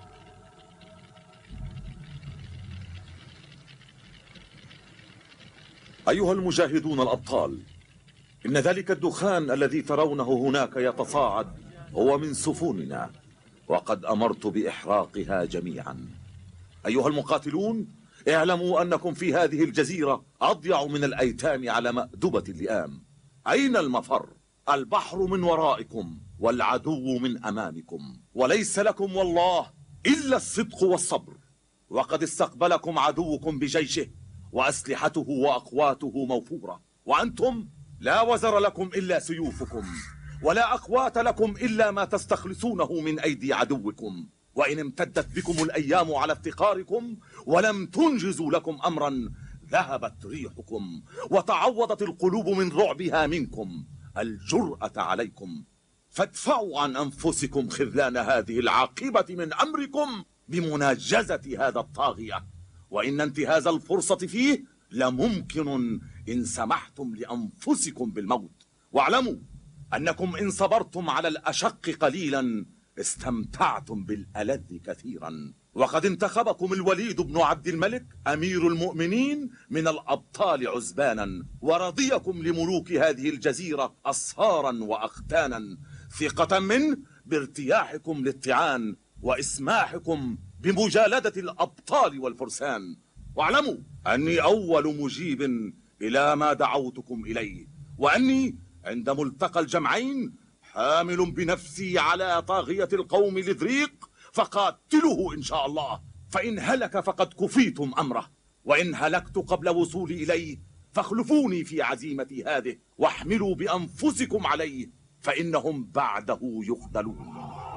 S4: أيها المجاهدون الأبطال، إن ذلك الدخان الذي ترونه هناك يتصاعد هو من سفننا، وقد أمرت بإحراقها جميعا. أيها المقاتلون، اعلموا أنكم في هذه الجزيرة أضيع من الأيتام على مأدبة اللئام. أين المفر؟ البحر من ورائكم والعدو من أمامكم، وليس لكم والله إلا الصدق والصبر. وقد استقبلكم عدوكم بجيشه، وأسلحته وأقواته موفورة، وأنتم لا وزر لكم إلا سيوفكم، ولا أقوات لكم إلا ما تستخلصونه من أيدي عدوكم. وإن امتدت بكم الأيام على افتقاركم ولم تنجزوا لكم أمرا، ذهبت ريحكم وتعوضت القلوب من رعبها منكم الجرأة عليكم. فادفعوا عن أنفسكم خذلان هذه العاقبة من أمركم بمناجزة هذا الطاغية، وإن انتهاز الفرصة فيه لممكن إن سمحتم لأنفسكم بالموت. واعلموا أنكم إن صبرتم على الأشق قليلا استمتعتم بالألذ كثيرا. وقد انتخبكم الوليد بن عبد الملك أمير المؤمنين من الأبطال عزبانا، ورضيكم لملوك هذه الجزيرة أصهارا وأختانا، ثقة منه بارتياحكم للطعان وإسماحكم بمجالدة الأبطال والفرسان. واعلموا أني أول مجيب إلى ما دعوتكم إليه، وأني عند ملتقى الجمعين حامل بنفسي على طاغية القوم الإذريق، فقاتلوه إن شاء الله، فإن هلك فقد كفيتم أمره، وإن هلكت قبل وصولي إليه فاخلفوني في عزيمتي هذه، واحملوا بأنفسكم عليه، فإنهم بعده يخذلون.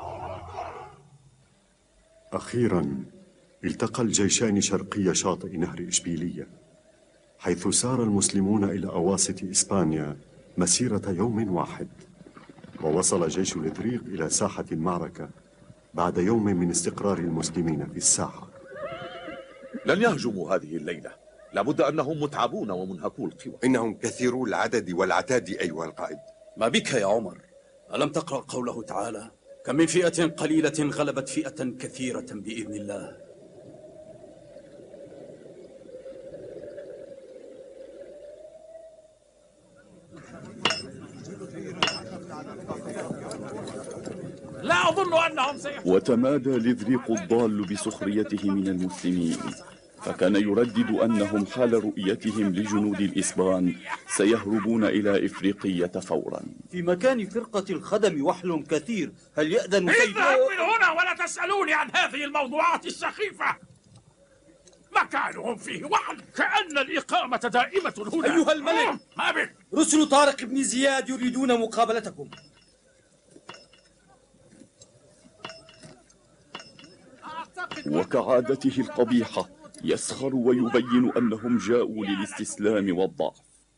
S17: أخيرا التقى الجيشان شرقي شاطئ نهر إشبيلية، حيث سار المسلمون إلى أواسط إسبانيا مسيرة يوم واحد. ووصل جيش الإذريق إلى ساحة المعركة بعد يوم من استقرار المسلمين في الساحة.
S4: لن يهجموا هذه الليلة، لابد أنهم متعبون ومنهكو القوى.
S14: إنهم كثيرو العدد والعتاد أيها القائد.
S18: ما بك يا عمر؟ ألم تقرأ قوله تعالى: كم من فئة قليلة غلبت فئة كثيرة بإذن الله.
S6: لا أظن أنهم سيحصلون.
S1: وتمادى الإذريق الضال بسخريته من المسلمين، فكان يردد أنهم حال رؤيتهم لجنود الإسبان سيهربون إلى إفريقية فورا.
S9: في مكان فرقة الخدم وحل كثير، هل يأذن
S11: سيد؟ اذهب من هنا ولا تسألوني عن هذه الموضوعات السخيفة. مكانهم فيه وحل، كأن الإقامة دائمة هنا.
S9: أيها الملك،
S11: ما بك؟
S9: رسل طارق بن زياد يريدون مقابلتكم.
S1: وكعادته القبيحة يسخر ويبين أنهم جاءوا للاستسلام والضعف.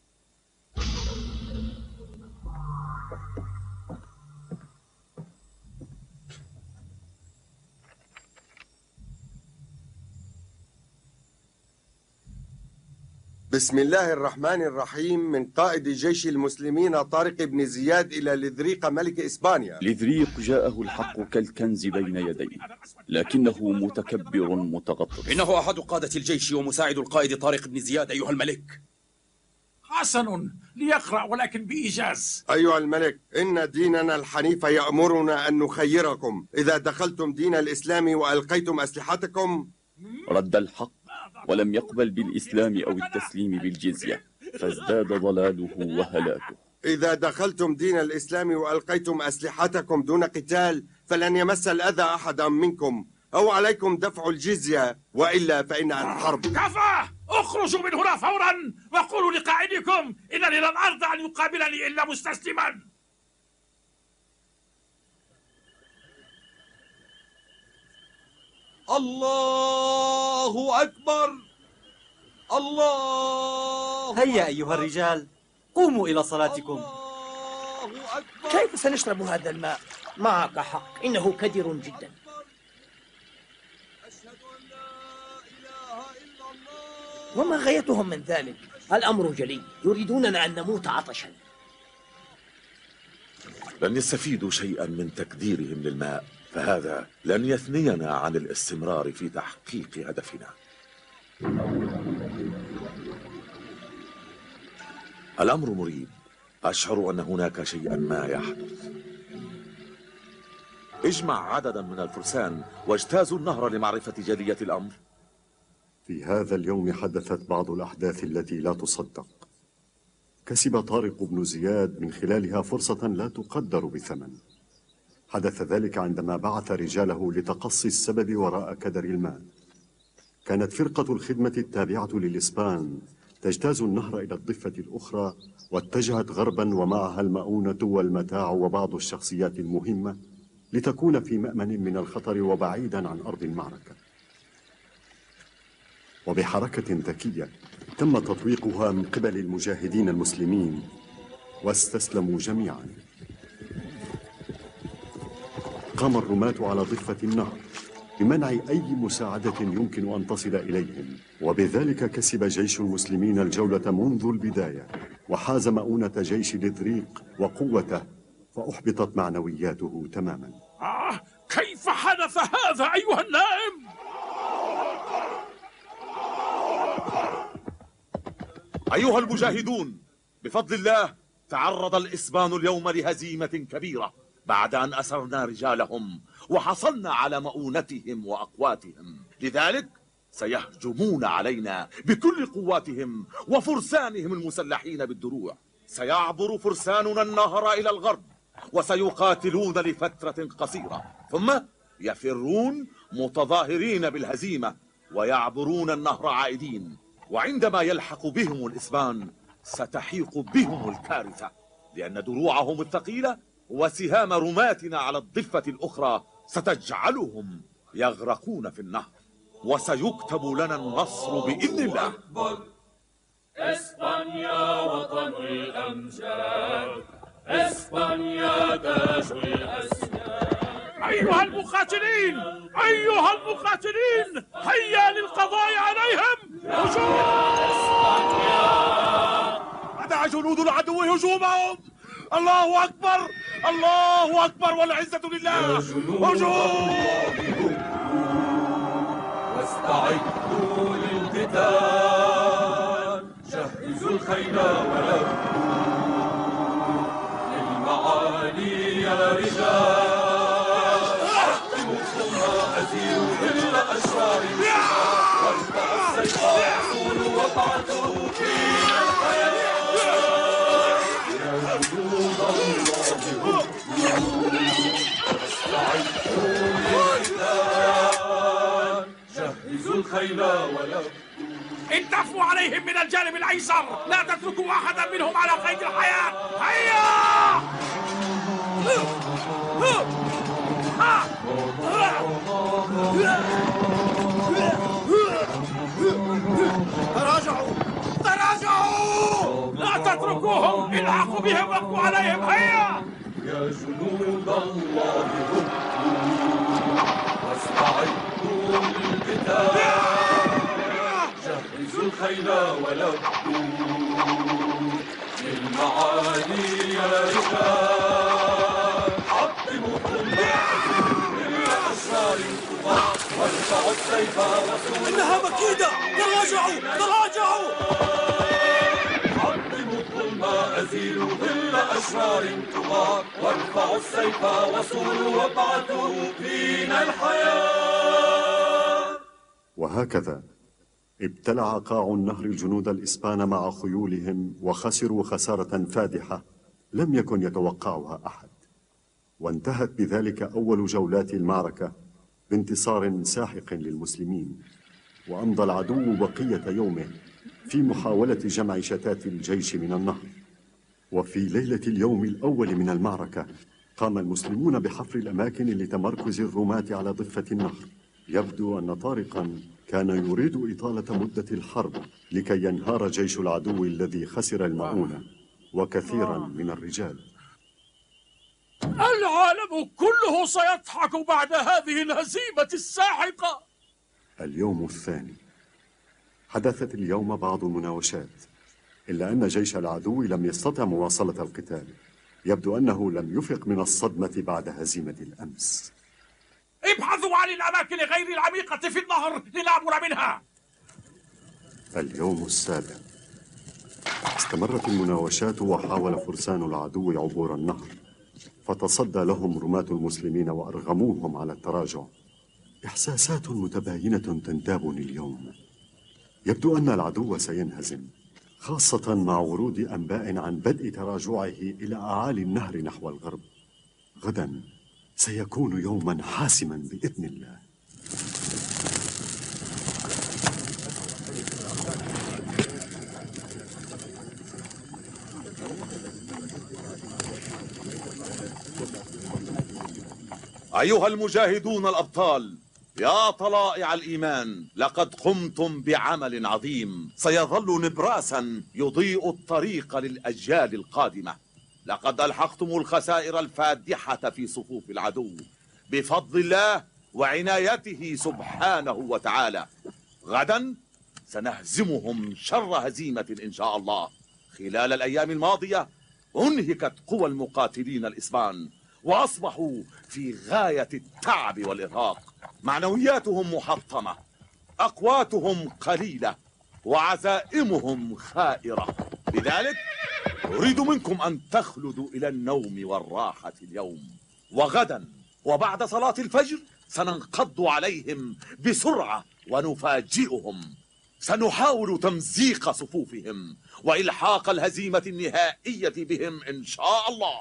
S14: بسم الله الرحمن الرحيم. من قائد جيش المسلمين طارق بن زياد إلى لذريق ملك إسبانيا.
S1: لذريق جاءه الحق كالكنز بين يديه، لكنه متكبر متغطرس.
S18: إنه أحد قادة الجيش ومساعد القائد طارق بن زياد أيها الملك.
S11: حسن، ليقرأ ولكن بإيجاز.
S14: أيها الملك، إن ديننا الحنيف يأمرنا أن نخيركم إذا دخلتم دين الإسلام وألقيتم أسلحتكم.
S1: رد الحق ولم يقبل بالإسلام أو التسليم بالجزية، فازداد ضلاله وهلاكه.
S14: إذا دخلتم دين الإسلام وألقيتم أسلحتكم دون قتال فلن يمس الأذى أحدا منكم، أو عليكم دفع الجزية، وإلا فإن الحرب.
S11: كفى! اخرجوا من هنا فورا وقولوا لقائدكم إنني لن أرضى أن يقابلني إلا مستسلما.
S7: الله أكبر، الله
S9: هيا أيها الرجال، قوموا إلى صلاتكم.
S23: كيف سنشرب هذا الماء؟ معك حق، إنه كدر جدا. وما غايتهم من ذلك؟ الأمر جلي، يريدوننا أن نموت عطشا.
S4: لن يستفيدوا شيئا من تكديرهم للماء، فهذا لن يثنينا عن الاستمرار في تحقيق هدفنا. الأمر مريب، أشعر أن هناك شيئا ما يحدث. اجمع عددا من الفرسان واجتازوا النهر لمعرفة جلية الأمر.
S17: في هذا اليوم حدثت بعض الأحداث التي لا تصدق. كسب طارق بن زياد من خلالها فرصة لا تقدر بثمن. حدث ذلك عندما بعث رجاله لتقصي السبب وراء كدر الماء. كانت فرقة الخدمة التابعة للإسبان تجتاز النهر إلى الضفة الأخرى، واتجهت غربا ومعها المؤونة والمتاع وبعض الشخصيات المهمة لتكون في مأمن من الخطر وبعيدا عن أرض المعركة. وبحركة ذكية تم تطويقها من قبل المجاهدين المسلمين، واستسلموا جميعا. قام الرماة على ضفة النهر بمنع أي مساعدة يمكن أن تصل إليهم، وبذلك كسب جيش المسلمين الجولة منذ البداية، وحاز مؤونة جيش لذريق وقوته، فأحبطت معنوياته تماما.
S11: آه، كيف حدث هذا أيها النائم؟
S4: أيها المجاهدون، بفضل الله تعرض الإسبان اليوم لهزيمة كبيرة بعد أن أسرنا رجالهم وحصلنا على مؤونتهم وأقواتهم، لذلك سيهجمون علينا بكل قواتهم وفرسانهم المسلحين بالدروع. سيعبر فرساننا النهر إلى الغرب وسيقاتلون لفترة قصيرة، ثم يفرون متظاهرين بالهزيمة ويعبرون النهر عائدين، وعندما يلحق بهم الإسبان ستحيق بهم الكارثة، لأن دروعهم الثقيلة وسهام رماتنا على الضفة الأخرى ستجعلهم يغرقون في النهر، وسيكتب لنا النصر بإذن الله.
S3: إسبانيا وطن الأمجاد، إسبانيا تاج الأسياد.
S11: أيها المقاتلين، أيها المقاتلين، هيا للقضاء عليهم. هجوم!
S8: منع جنود العدو هجومهم. الله أكبر، الله أكبر، والعزة لله. هجوم!
S3: واستعدوا للقتال، جهزوا الخيل ولبوا للمعالي يا رجال. احكموا ثم أزيلوا ظل أشرار الشباب، وارفعوا السيف وابعثوا فينا الحياة يا جنود الله استعدوا للقتال جهزوا الخيل ولو
S11: انتفوا عليهم من الجانب الايسر، لا تتركوا احدا منهم على قيد الحياه. هيا تراجعوا تراجعوا، لا تتركوهم، الحقوا بهم واقوا عليهم. هيا
S3: يا جنود الله واستعدوا للقتال جهزوا الخيل ولبوا للمعالي يا رجال عظموا للأشرار الكبار وارفعوا السيف وصولوا.
S11: إنها مكيدة، تراجعوا تراجعوا.
S3: عظموا الظلم أزيلوا ظل أشرار كبار وارفعوا السيف وصولوا وابعثوا فينا الحياة.
S17: وهكذا ابتلع قاع النهر الجنود الإسبان مع خيولهم وخسروا خسارة فادحة لم يكن يتوقعها أحد، وانتهت بذلك أول جولات المعركة بانتصار ساحق للمسلمين. وأمضى العدو بقية يومه في محاولة جمع شتات الجيش من النهر. وفي ليلة اليوم الأول من المعركة قام المسلمون بحفر الأماكن لتمركز الرماة على ضفة النهر. يبدو أن طارقا كان يريد إطالة مدة الحرب لكي ينهار جيش العدو الذي خسر المؤونة وكثيرا من الرجال.
S11: العالم كله سيضحك بعد هذه الهزيمة الساحقة.
S17: اليوم الثاني حدثت اليوم بعض المناوشات، إلا أن جيش العدو لم يستطع مواصلة القتال. يبدو أنه لم يفق من الصدمة بعد هزيمة الأمس.
S11: ابحثوا عن الأماكن غير العميقة في النهر لنعبر منها.
S17: اليوم السابع استمرت المناوشات، وحاول فرسان العدو عبور النهر، فتصدى لهم رماة المسلمين وأرغموهم على التراجع. إحساسات متباينة تنتابني اليوم. يبدو أن العدو سينهزم، خاصة مع ورود أنباء عن بدء تراجعه إلى أعالي النهر نحو الغرب. غدا سيكون يوما حاسما بإذن الله.
S4: أيها المجاهدون الأبطال، يا طلائع الإيمان، لقد قمتم بعمل عظيم سيظل نبراسا يضيء الطريق للأجيال القادمة. لقد ألحقتم الخسائر الفادحة في صفوف العدو بفضل الله وعنايته سبحانه وتعالى. غدا سنهزمهم شر هزيمة إن شاء الله. خلال الأيام الماضية أنهكت قوى المقاتلين الإسبان وأصبحوا في غاية التعب والإرهاق. معنوياتهم محطمة، أقواتهم قليلة، وعزائمهم خائرة. لذلك أريد منكم أن تخلدوا إلى النوم والراحة اليوم، وغدا وبعد صلاة الفجر سننقض عليهم بسرعة ونفاجئهم. سنحاول تمزيق صفوفهم وإلحاق الهزيمة النهائية بهم إن شاء الله.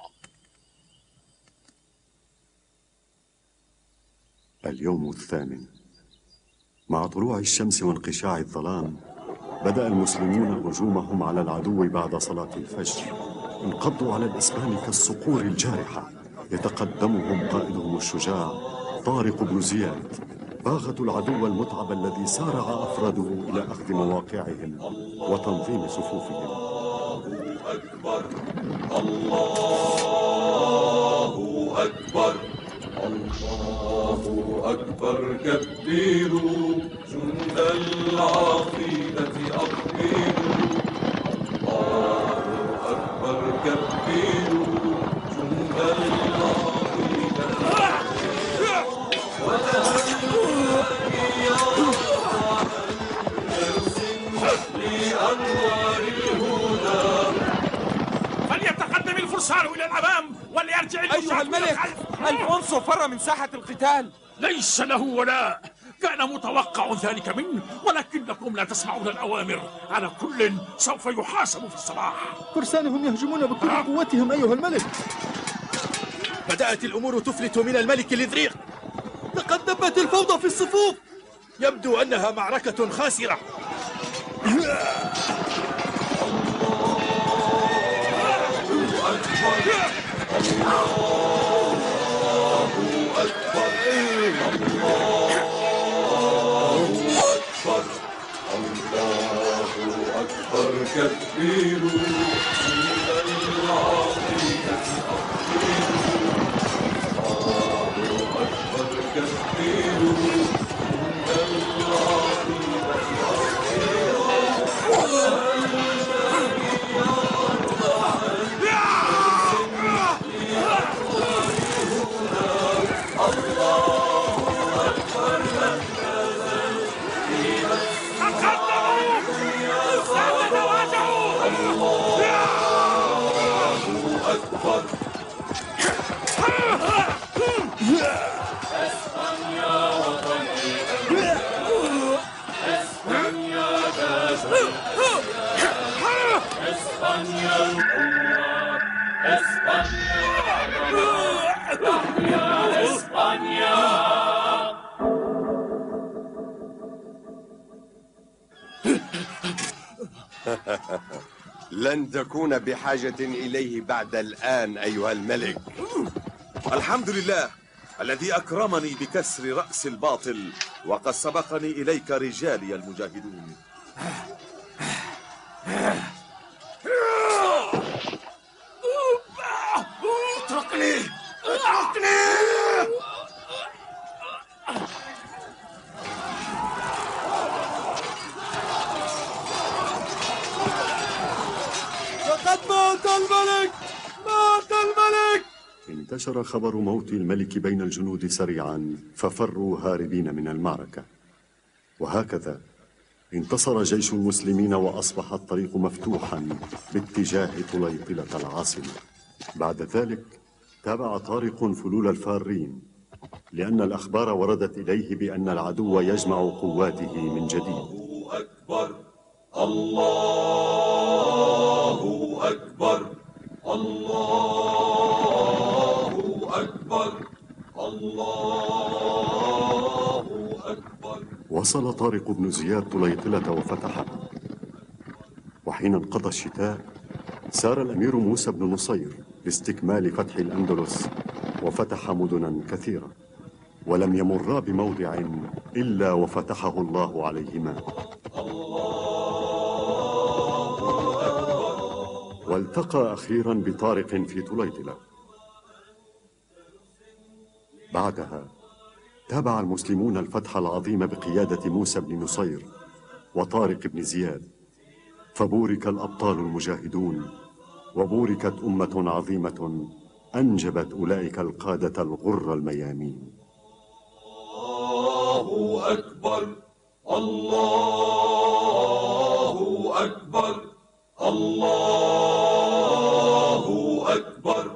S17: اليوم الثامن مع طلوع الشمس وانقشاع الظلام بدأ المسلمون هجومهم على العدو بعد صلاة الفجر. انقضوا على الإسبان كالصقور الجارحة، يتقدمهم قائدهم الشجاع طارق بن زياد. باغتوا العدو المتعب الذي سارع أفراده إلى أخذ مواقعهم وتنظيم صفوفهم.
S3: أكبر الله أكبر الله أكبر كبيروا جند العقيدة أقبلوا. الله أكبر كبيروا جند العقيدة وتهنوا لأنوار الهدى.
S11: فليتقدم الفرسان إلى الأمام وليرجع
S6: أيها الملك، ألفونسو فر من ساحة القتال.
S11: ليس له ولاء، كان متوقع ذلك منه، ولكنكم لا تسمعون الأوامر. على كل سوف يحاسب في الصباح.
S21: فرسانهم يهجمون بكل قوتهم أيها الملك.
S6: بدأت الأمور تفلت من الملك الإذريق. لقد دبت الفوضى في الصفوف. يبدو أنها معركة خاسرة.
S3: كبيروا
S14: لن تكون بحاجة إليه بعد الآن أيها الملك.
S8: الحمد لله الذي أكرمني بكسر رأس الباطل، وقد سبقني إليك رجالي المجاهدون.
S3: اتركني اتركني.
S21: لقد مات الملك، مات الملك.
S17: انتشر خبر موت الملك بين الجنود سريعا، ففروا هاربين من المعركة. وهكذا انتصر جيش المسلمين، وأصبح الطريق مفتوحا باتجاه طليطلة العاصمة. بعد ذلك تابع طارق فلول الفارين، لأن الأخبار وردت إليه بأن العدو يجمع قواته من جديد.
S3: أكبر الله أكبر الله أكبر الله أكبر.
S17: وصل طارق بن زياد طليطلة وفتحها، وحين انقضى الشتاء سار الأمير موسى بن نصير لاستكمال فتح الأندلس، وفتح مدنا كثيرة، ولم يمرا بموضع إلا وفتحه الله عليهما. والتقى أخيرا بطارق في طليطلة. بعدها تابع المسلمون الفتح العظيم بقيادة موسى بن نصير وطارق بن زياد، فبورك الأبطال المجاهدون، وبوركت أمة عظيمة أنجبت أولئك القادة الغر الميامين.
S3: الله أكبر الله أكبر الله أكبر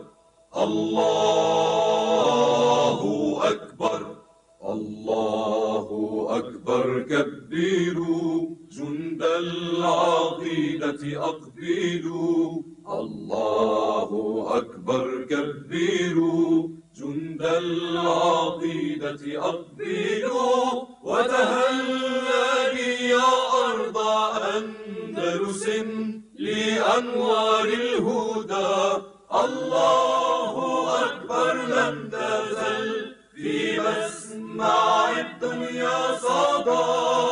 S3: الله أكبر الله أكبر. كبيروا جند العقيدة أقبلوا. الله أكبر. كبيروا جند العقيدة أقبلوا. وتهللي يا أرض أندلس لأنوار الهدى. الله أكبر. لم تزل في مسمع الدنيا صدى.